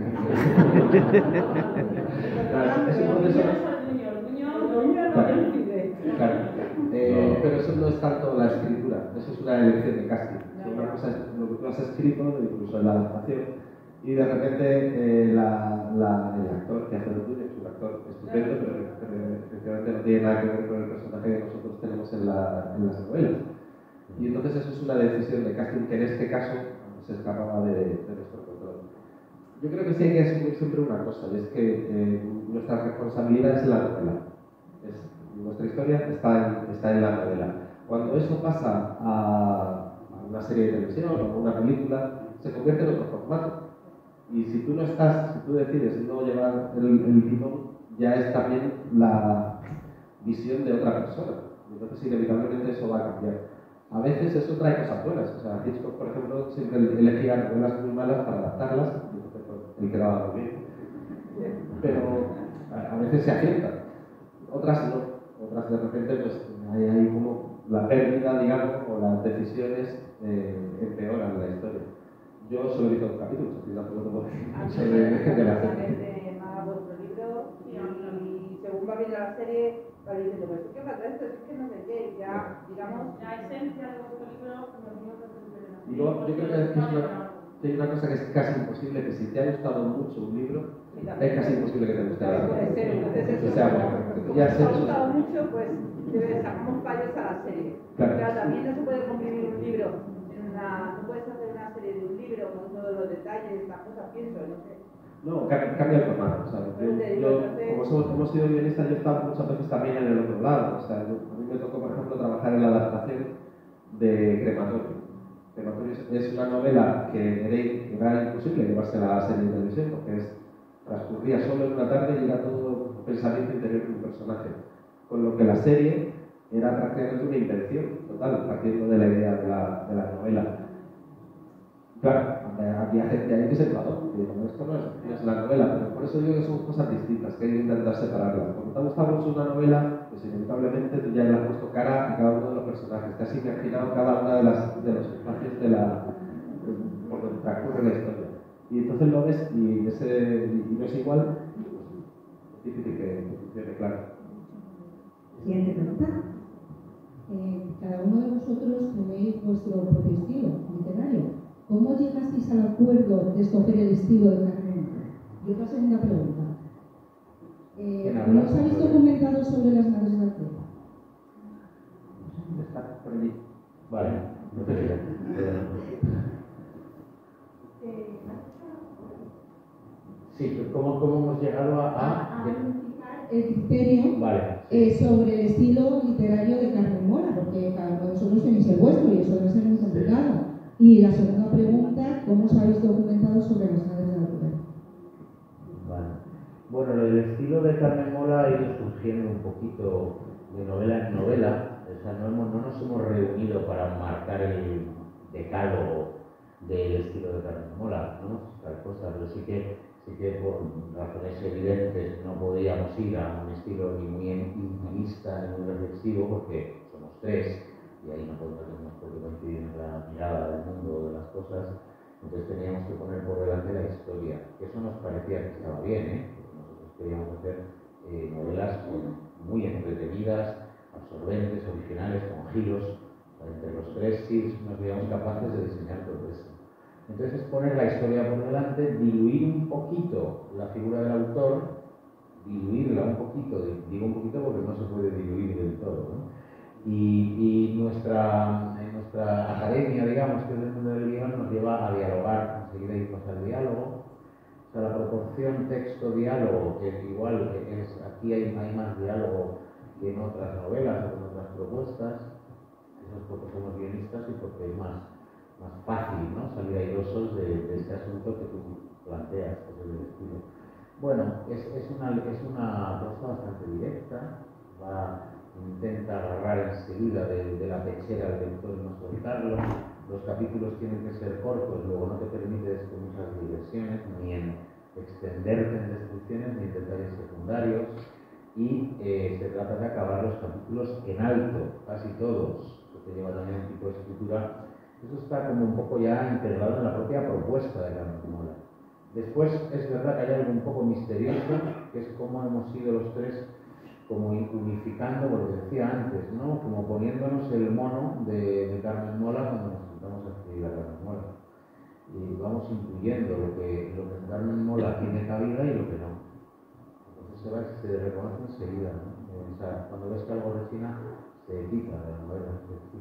Claro, pero eso no es tanto la escritura, eso es una elección de casting. Una cosa es lo que tú has escrito, incluso en la adaptación, y de repente el actor que hace lo tuyo es un actor estupendo, pero efectivamente no tiene nada que ver con el personaje que nosotros tenemos en las novelas. Y entonces eso es una decisión de casting que en este caso se escapaba de nuestro control. Yo creo que sí hay que asumir siempre una cosa, y es que nuestra responsabilidad es en la novela. Nuestra historia está en la novela. Cuando eso pasa a una serie de televisión o a una película, se convierte en otro formato. Y si tú decides no llevar el timón, ya es también la visión de otra persona. Entonces inevitablemente eso va a cambiar. A veces eso trae cosas buenas. O sea, Hitchcock, por ejemplo, siempre elegía novelas muy malas para adaptarlas, y entonces él quedaba muy bien. Pero a veces se acierta. Otras no. Otras de repente pues hay como la pérdida, digamos, o las decisiones empeoran la historia. Yo solo he visto 2 capítulos, así tampoco te puedo decir mucho de la serie. A vuestro libro y según va viendo la serie va diciendo, pues ¿qué pasa esto? Es que no sé qué, y ya, digamos... La esencia de vuestro libro y luego yo creo que hay una cosa que es casi imposible, que si te ha gustado mucho un libro, es casi imposible que te guste la puede ser, entonces eso, como te ha gustado mucho, pues sacamos fallos a la serie. Claro, también no se puede comprimir un libro, no puedes hacer una serie de un libro con todos los detalles, las cosas, pienso, no sé. No, cambia el formato. O sea, como hemos sido guionistas, yo he estado muchas veces también en el otro lado. O sea, a mí me tocó, por ejemplo, trabajar en la adaptación de Crematorio. Crematorio es una novela que era imposible llevarse a la serie de televisión porque transcurría solo en una tarde y era todo pensamiento interior de un personaje. Con lo que la serie era prácticamente una invención total, partiendo de la idea de la novela. Claro, había gente ahí que se trató, y digo, esto no es la novela, pero por eso digo que son cosas distintas, que hay que intentar separarlas. Cuando te ha gustado mucho una novela, pues inevitablemente tú ya le has puesto cara a cada uno de los personajes, te has imaginado cada uno de los espacios por donde transcurre la historia. Y entonces lo ves y no es igual, pues es difícil que funcione, claro. Siguiente pregunta. Cada uno de vosotros tenéis vuestro propio estilo literario. ¿Cómo llegasteis al acuerdo de escoger el estilo de Carmen? Y otra segunda pregunta. ¿No os habéis documentado sobre las madres de Alcalá? Está por allí. Vale, no te digo. Sí, ¿cómo hemos llegado a unificar el criterio sobre el estilo literario de Carmen Mola? Porque cada uno de vosotros tenéis el vuestro y eso debe ser muy complicado. Y la segunda pregunta, ¿cómo os habéis documentado sobre las madres de la Alcalá? Vale. Bueno, el estilo de Carmen Mola ha ido surgiendo un poquito de novela en novela. O sea, no nos hemos reunido para marcar el decálogo del estilo de Carmen Mola, ¿no? Tal cosa, pero sí que por razones evidentes no podíamos ir a un estilo ni muy intimista ni muy reflexivo porque somos tres y ahí no podemos coincidir en la mirada del mundo o de las cosas. Entonces teníamos que poner por delante la historia, que eso nos parecía que estaba bien, porque nosotros queríamos hacer novelas muy entretenidas, absorbentes, originales, con giros. Entre los tres sí nos veíamos capaces de diseñar todo eso. Entonces es poner la historia por delante, diluir un poquito la figura del autor, diluirla un poquito, digo un poquito porque no se puede diluir del todo, ¿no? Y nuestra academia, digamos, que es el mundo del guión, nos lleva a dialogar, enseguida irnos al diálogo. O sea, la proporción texto-diálogo, que igual aquí hay más diálogo que en otras novelas o en otras propuestas. Eso es porque somos guionistas y porque es más fácil, ¿no?, salir airosos de este asunto que tú planteas, que es el estilo. Bueno, es una cosa bastante directa, intenta agarrar enseguida de la pechera del lector y no soltarlo. Los capítulos tienen que ser cortos, luego no te permites con muchas digresiones, ni en extenderte en descripciones, ni en detalles secundarios, y se trata de acabar los capítulos en alto, casi todos, que te lleva también un tipo de escritura. Eso está como un poco ya integrado en la propia propuesta de Carmen Mola. Después es verdad que hay algo un poco misterioso, que es cómo hemos ido los tres como unificando, lo que decía antes, ¿no?, como poniéndonos el mono de Carmen Mola cuando nos sentamos a escribir a Carmen Mola. Y vamos incluyendo lo que en Carmen Mola tiene cabida y lo que no. Entonces se reconoce enseguida, ¿no? O sea, cuando ves que algo resina, se quita de la novela.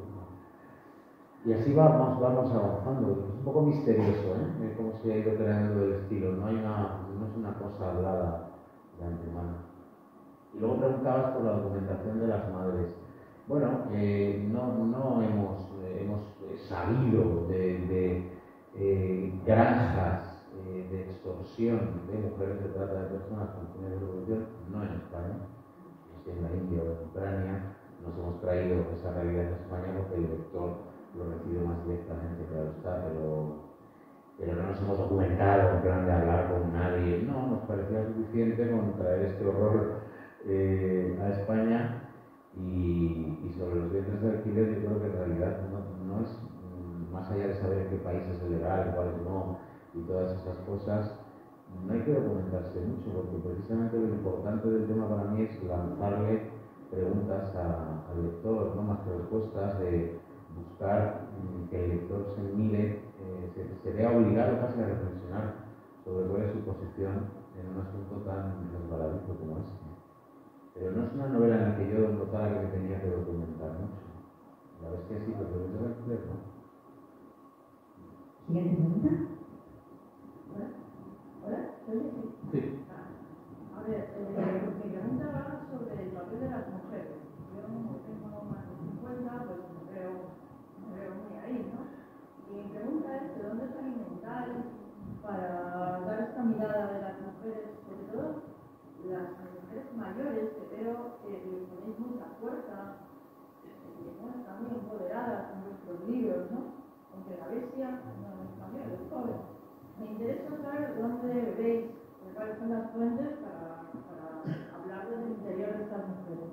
Y así vamos avanzando. Es un poco misterioso, ¿eh? Cómo se ha ido creando el estilo. No es una cosa hablada de antemano. Y luego preguntabas por la documentación de las madres. Bueno, no hemos sabido de granjas de extorsión de mujeres de trata de personas con fines de reproducción, no en España, si en la India o en Ucrania. Nos hemos traído esa realidad en España porque el lector lo recibe más directamente, claro está, pero no nos hemos documentado en plan de hablar con nadie. No, nos parecía suficiente con traer este horror a España y sobre los vientres de alquiler. Yo creo que en realidad no es, más allá de saber en qué países es legal, en cuáles no, y todas esas cosas, no hay que documentarse mucho, porque precisamente lo importante del tema para mí es lanzarle preguntas al lector, no más que respuestas, de buscar que el lector se mire, se vea obligado casi a reflexionar sobre cuál es su posición en un asunto tan resbaladizo como este. Pero no es una novela en la que yo notara que me tenía que documentar mucho. La vez que sí, pero yo tengo que hacer, ¿no? Siguiente pregunta. Hola, Sí. A ver, mi pregunta va sobre el papel de las mujeres. Yo tengo más de 50, pues me veo muy ahí, ¿no? Y mi pregunta es, ¿de dónde salen para dar esta mirada de las mujeres, sobre todo las mujeres mayores, que veo que les ponéis mucha fuerza, que están muy empoderadas en vuestros libros, ¿no? Aunque la bestia no es mayor, es joven. Me interesa saber dónde veis, cuáles son las fuentes para hablar del interior de estas mujeres.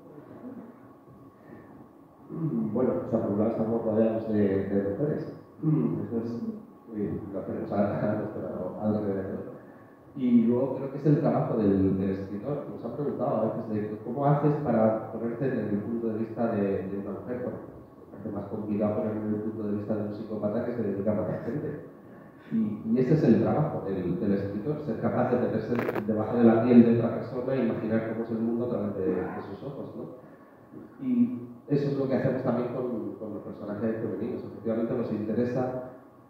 Bueno, o sea, por un lado estamos rodeados de mujeres. Entonces, lo hacemos a nuestro alrededor. Y luego creo que es el trabajo del escritor. Nos han preguntado a veces de cómo haces para ponerte en el punto de vista de una mujer. Porque es más complicado ponerme en el punto de vista de un psicópata que se dedica a matar gente. Y ese es el trabajo del escritor, ser capaz de meterse debajo de la piel de otra persona e imaginar cómo es el mundo a través de sus ojos, ¿no? Y eso es lo que hacemos también con los personajes femeninos. Efectivamente nos interesa,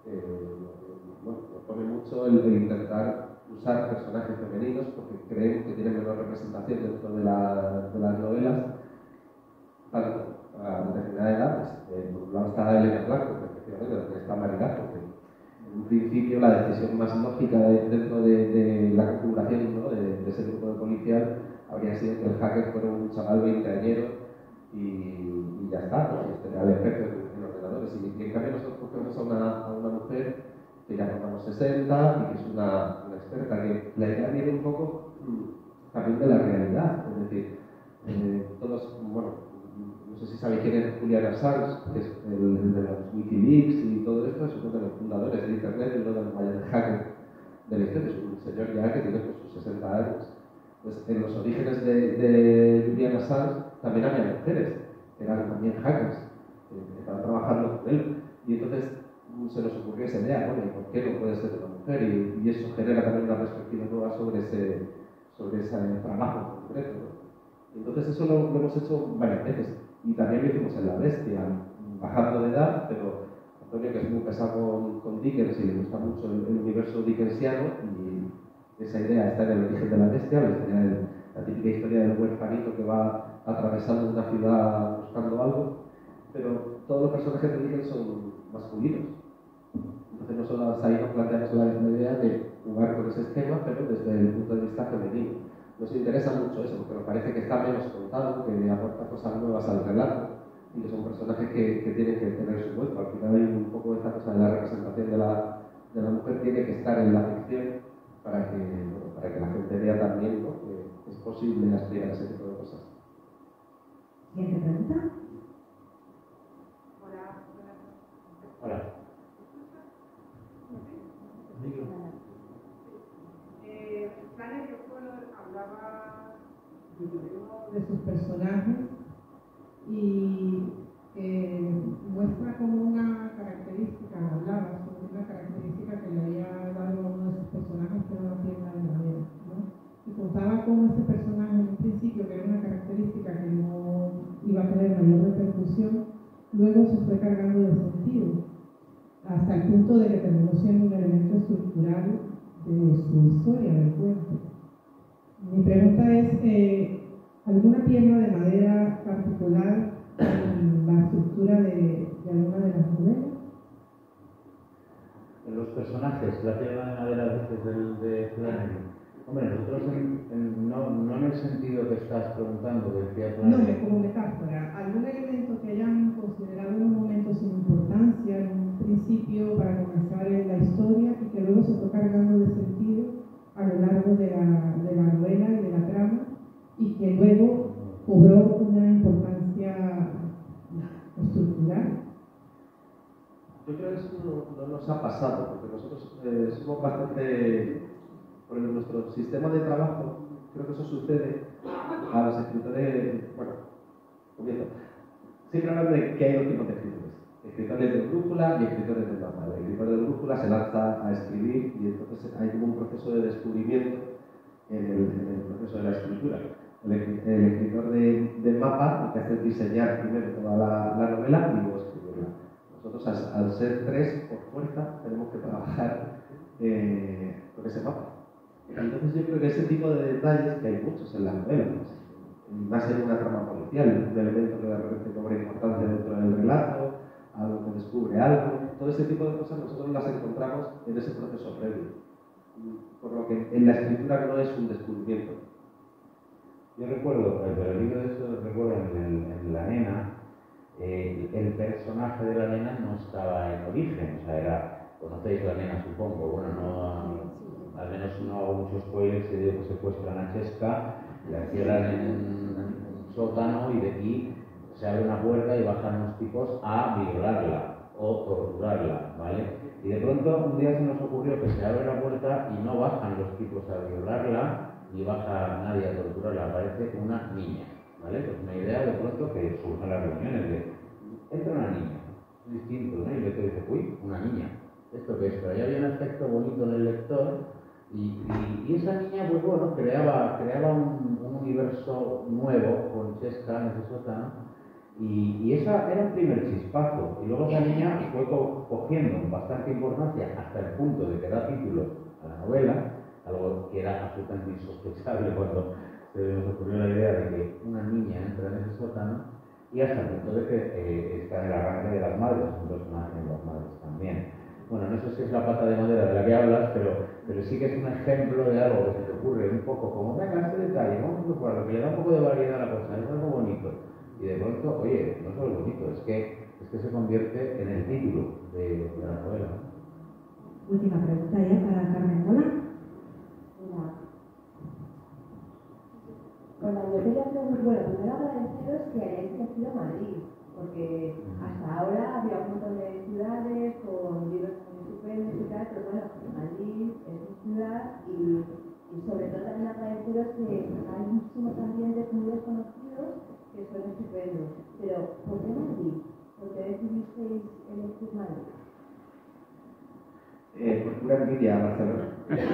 nos pone mucho el intentar usar personajes femeninos porque creemos que tienen menor representación dentro de las novelas, tanto a determinada edad. Por un lado está Elena Blanco, que efectivamente también está Marigato, que en un principio la decisión más lógica dentro de la configuración, ¿no?, de ese grupo de policial habría sido que el hacker fuera un chaval veinteañero y ya está, ¿no? Y este era el experto en ordenadores. Y en cambio nosotros cogemos a una mujer que ya contamos 60 y que es una experta, que la idea viene un poco también de la realidad. Es decir, todos, bueno, no sé si sabéis quién es Julian Assange, que es el de los Wikileaks y todo esto, es uno de los fundadores de Internet y uno de los mayores hackers de la historia. Es un señor ya que tiene sus 60 años. Pues en los orígenes de Julian Assange también había mujeres, que eran también hackers, que estaban trabajando con él. Y entonces se nos ocurrió esa idea, bueno, ¿y por qué no puede ser una mujer? Y eso genera también una perspectiva nueva sobre ese trabajo en concreto, ¿no? Entonces eso lo hemos hecho varias veces. Y también lo hicimos en La Bestia, bajando de edad, pero Antonio, que es muy pesado con Dickens y le gusta mucho el universo dickensiano, y esa idea está en el origen de La Bestia, la típica historia del huerfanito que va atravesando una ciudad buscando algo, pero todos los personajes de Dickens son masculinos. Entonces nosotros ahí nos planteamos la idea de jugar con ese esquema, pero desde el punto de vista femenino. Nos interesa mucho eso, porque nos parece que está menos contado, que aporta cosas nuevas al relato y que son personajes que tienen que tener su hueco. Al final hay un poco esta cosa de la representación de la mujer, tiene que estar en la ficción para que la gente vea también, ¿no?, que es posible aspirar a ese tipo de cosas. ¿Siguiente pregunta? Hola. Flannery O'Connor hablaba de uno de sus personajes y muestra como una característica, hablaba sobre una característica que le había dado a uno de sus personajes, que era la pierna de madera, ¿no? Y contaba cómo ese personaje en un principio, que era una característica que no iba a tener mayor repercusión, luego se fue cargando de sentido, hasta el punto de que terminó siendo un elemento estructural de su historia, del cuento. Mi pregunta es, ¿alguna pierna de madera particular en la estructura de alguna de las novelas? En los personajes, la pierna de madera de Flannery. Hombre, nosotros no en el sentido que estás preguntando del teatro. No, como metáfora. ¿Algún elemento que hayan considerado en un momento sin importancia, en un principio para comenzar en la historia y que luego se fue cargando de sentido a lo largo de la novela y de la trama y que luego cobró una importancia estructural? Yo creo que eso no nos ha pasado, porque nosotros somos bastante... Por nuestro sistema de trabajo, creo que eso sucede a los escritores, bueno, comienzo. Siempre hablan de que hay dos tipos de escritores. Escritores de brújula y escritores de mapa. El escritor de brújula se lanza a escribir y entonces hay como un proceso de descubrimiento en el proceso de la escritura. El escritor de mapa lo que hace es diseñar primero toda la novela y luego escribirla. Nosotros, al ser tres, por fuerza, tenemos que trabajar con ese mapa. Entonces yo creo que ese tipo de detalles, que hay muchos en la novela, va a ser una trama policial, un elemento que de repente cobra importancia dentro del relato, algo que descubre algo, todo ese tipo de cosas nosotros las encontramos en ese proceso previo. Por lo que en la escritura no es un descubrimiento. Yo recuerdo, pero el libro de eso recuerdo en La Nena, el personaje de La Nena no estaba en origen, o sea, era, conocéis La Nena supongo, bueno, no, al menos no hago muchos spoilers, se dice que secuestran a Chesca, la encierran en un sótano y de aquí se abre una puerta y bajan unos tipos a violarla o torturarla, ¿vale? Y de pronto un día se nos ocurrió que se abre la puerta y no bajan los tipos a violarla ni baja nadie a torturarla, aparece una niña, ¿vale? Pues una idea de pronto que surge en las reuniones de entra una niña, es distinto, ¿no? Y el lector dice, uy, una niña, ¿esto qué es? Pero ya había un efecto bonito en el lector y esa niña, pues bueno, creaba un universo nuevo con Chesca en ese sótano. Y esa era un primer chispazo, y luego esa niña fue cogiendo bastante importancia hasta el punto de que da título a la novela, algo que era absolutamente insospechable cuando se nos ocurrió la idea de que una niña entra en ese sótano, y hasta el punto de que está en el arranque de las madres, un personaje de las madres también. Bueno, no sé si es la pata de madera de la que hablas, pero sí que es un ejemplo de algo que se te ocurre un poco como, venga, este detalle, vamos a incorporarlo, que le da un poco de variedad a la cosa, es algo bonito. Y de pronto, oye, no solo bonito, es que se convierte en el título de la novela. Última pregunta ya para Carmen Mola. Hola, yo quería preguntar, bueno, primero agradeceros que hayáis elegido Madrid, porque hasta ahora había un montón de ciudades con libros muy estupendos y tal, pero bueno, Madrid es mi ciudad y sobre todo también agradeceros que hay muchísimos ambientes muy desconocidos que son estupendos. Pero, ¿por qué Madrid? ¿Por qué decidisteis elegir Madrid? Por pura envidia a Barcelona.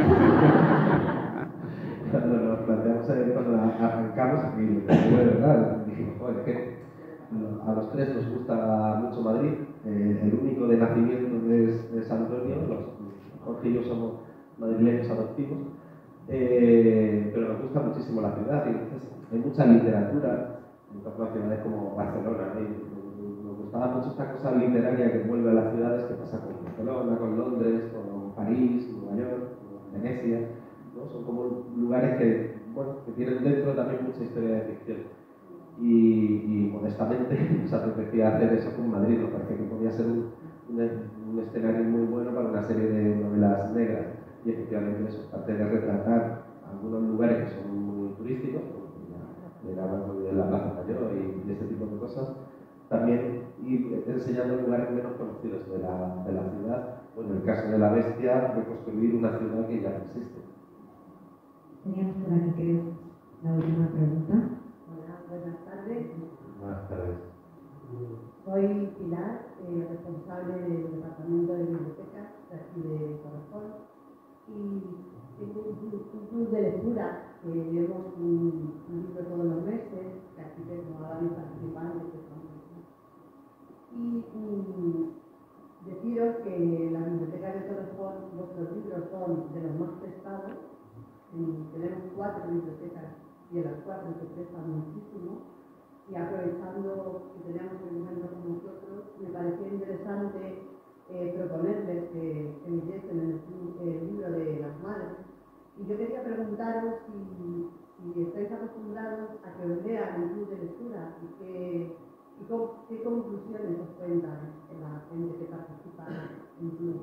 Cuando nos planteamos, cuando arrancamos aquí, de verdad, dijimos, joder, que a los tres nos gusta mucho Madrid, el único de nacimiento es San Antonio, Jorge y yo somos madrileños adoptivos, pero nos gusta muchísimo la ciudad y entonces hay mucha literatura en torno a ciudades como Barcelona, ¿no? Y nos gustaba mucho esta cosa literaria que vuelve a las ciudades, que pasa con Barcelona, con Londres, con París, Nueva York, con Venecia, ¿no? Son como lugares que, bueno, que tienen dentro también mucha historia de ficción. Y modestamente nos apetecía hacer eso con Madrid, nos parecía que podía ser un escenario muy bueno para una serie de novelas negras. Y efectivamente eso, aparte de retratar algunos lugares que son muy turísticos, de la Plaza Mayor y este tipo de cosas, también ir enseñando lugares menos conocidos de la ciudad, o en el caso de La Bestia, reconstruir una ciudad que ya no existe. Teníamos por aquí, creo, la última pregunta. Hola, buenas tardes. Buenas tardes. Soy Pilar, responsable del Departamento de Bibliotecas de aquí de Corozal, y tengo un club de lectura que leemos un libro todos los meses, que aquí tengo a varios participantes que son y deciros que la biblioteca de Torrejón, vuestros libros son de los más prestados. Tenemos 4 bibliotecas y en las 4 se prestan muchísimo. Y aprovechando que tenemos un ejemplo como vosotros, me pareció interesante proponerles que leyesen el libro de las madres. Y yo quería preguntaros si estáis acostumbrados a que os lean un club de lectura y qué conclusiones os cuentan en la gente que participa en el club.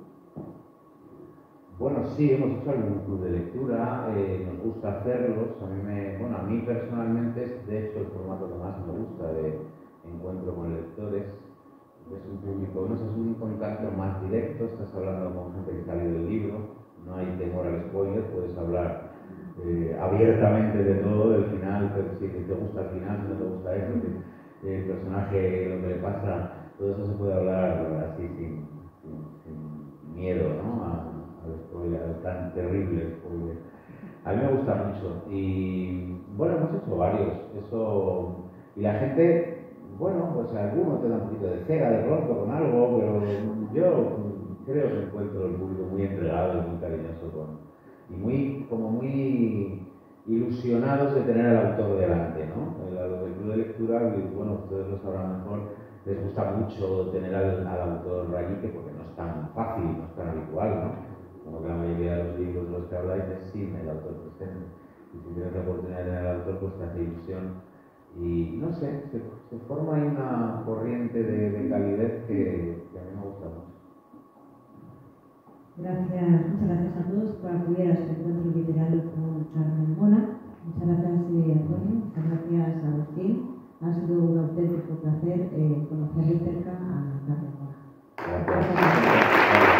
Bueno, sí, hemos hecho algún club de lectura, nos gusta hacerlos. A mí personalmente es de hecho el formato que más me gusta de encuentro con lectores. Es un público, no es un contacto más directo, estás hablando con gente que ha leído el libro, no hay temor al spoiler, puedes hablar abiertamente de todo, del final, pero si te gusta el final, si no te gusta eso, el personaje, lo que le pasa, todo eso se puede hablar así sin miedo, ¿no? Al spoiler, tan terrible spoiler. A mí me gusta mucho y bueno, hemos hecho varios, eso, y la gente, bueno, pues alguno te da un poquito de cera de pronto con algo, pero yo creo que encuentro el público muy entregado y muy cariñoso y muy ilusionados de tener al autor delante, ¿no? A los del club de lectura, bueno, ustedes lo sabrán mejor, les gusta mucho tener al autor allí, porque no es tan fácil, no es tan habitual, ¿no? Como que la mayoría de los libros de los que habláis es sin el autor presente. Y si tienes la oportunidad de tener al autor, pues te hace ilusión. Y no sé, se forma ahí una corriente de calidez que a mí me gusta mucho. Gracias, muchas gracias a todos por acudir a este encuentro literario con Carmen Mona. Muchas gracias, Antonio. Muchas gracias, Agustín. Ha sido un auténtico placer conocer de cerca a Carmen Mona. Gracias.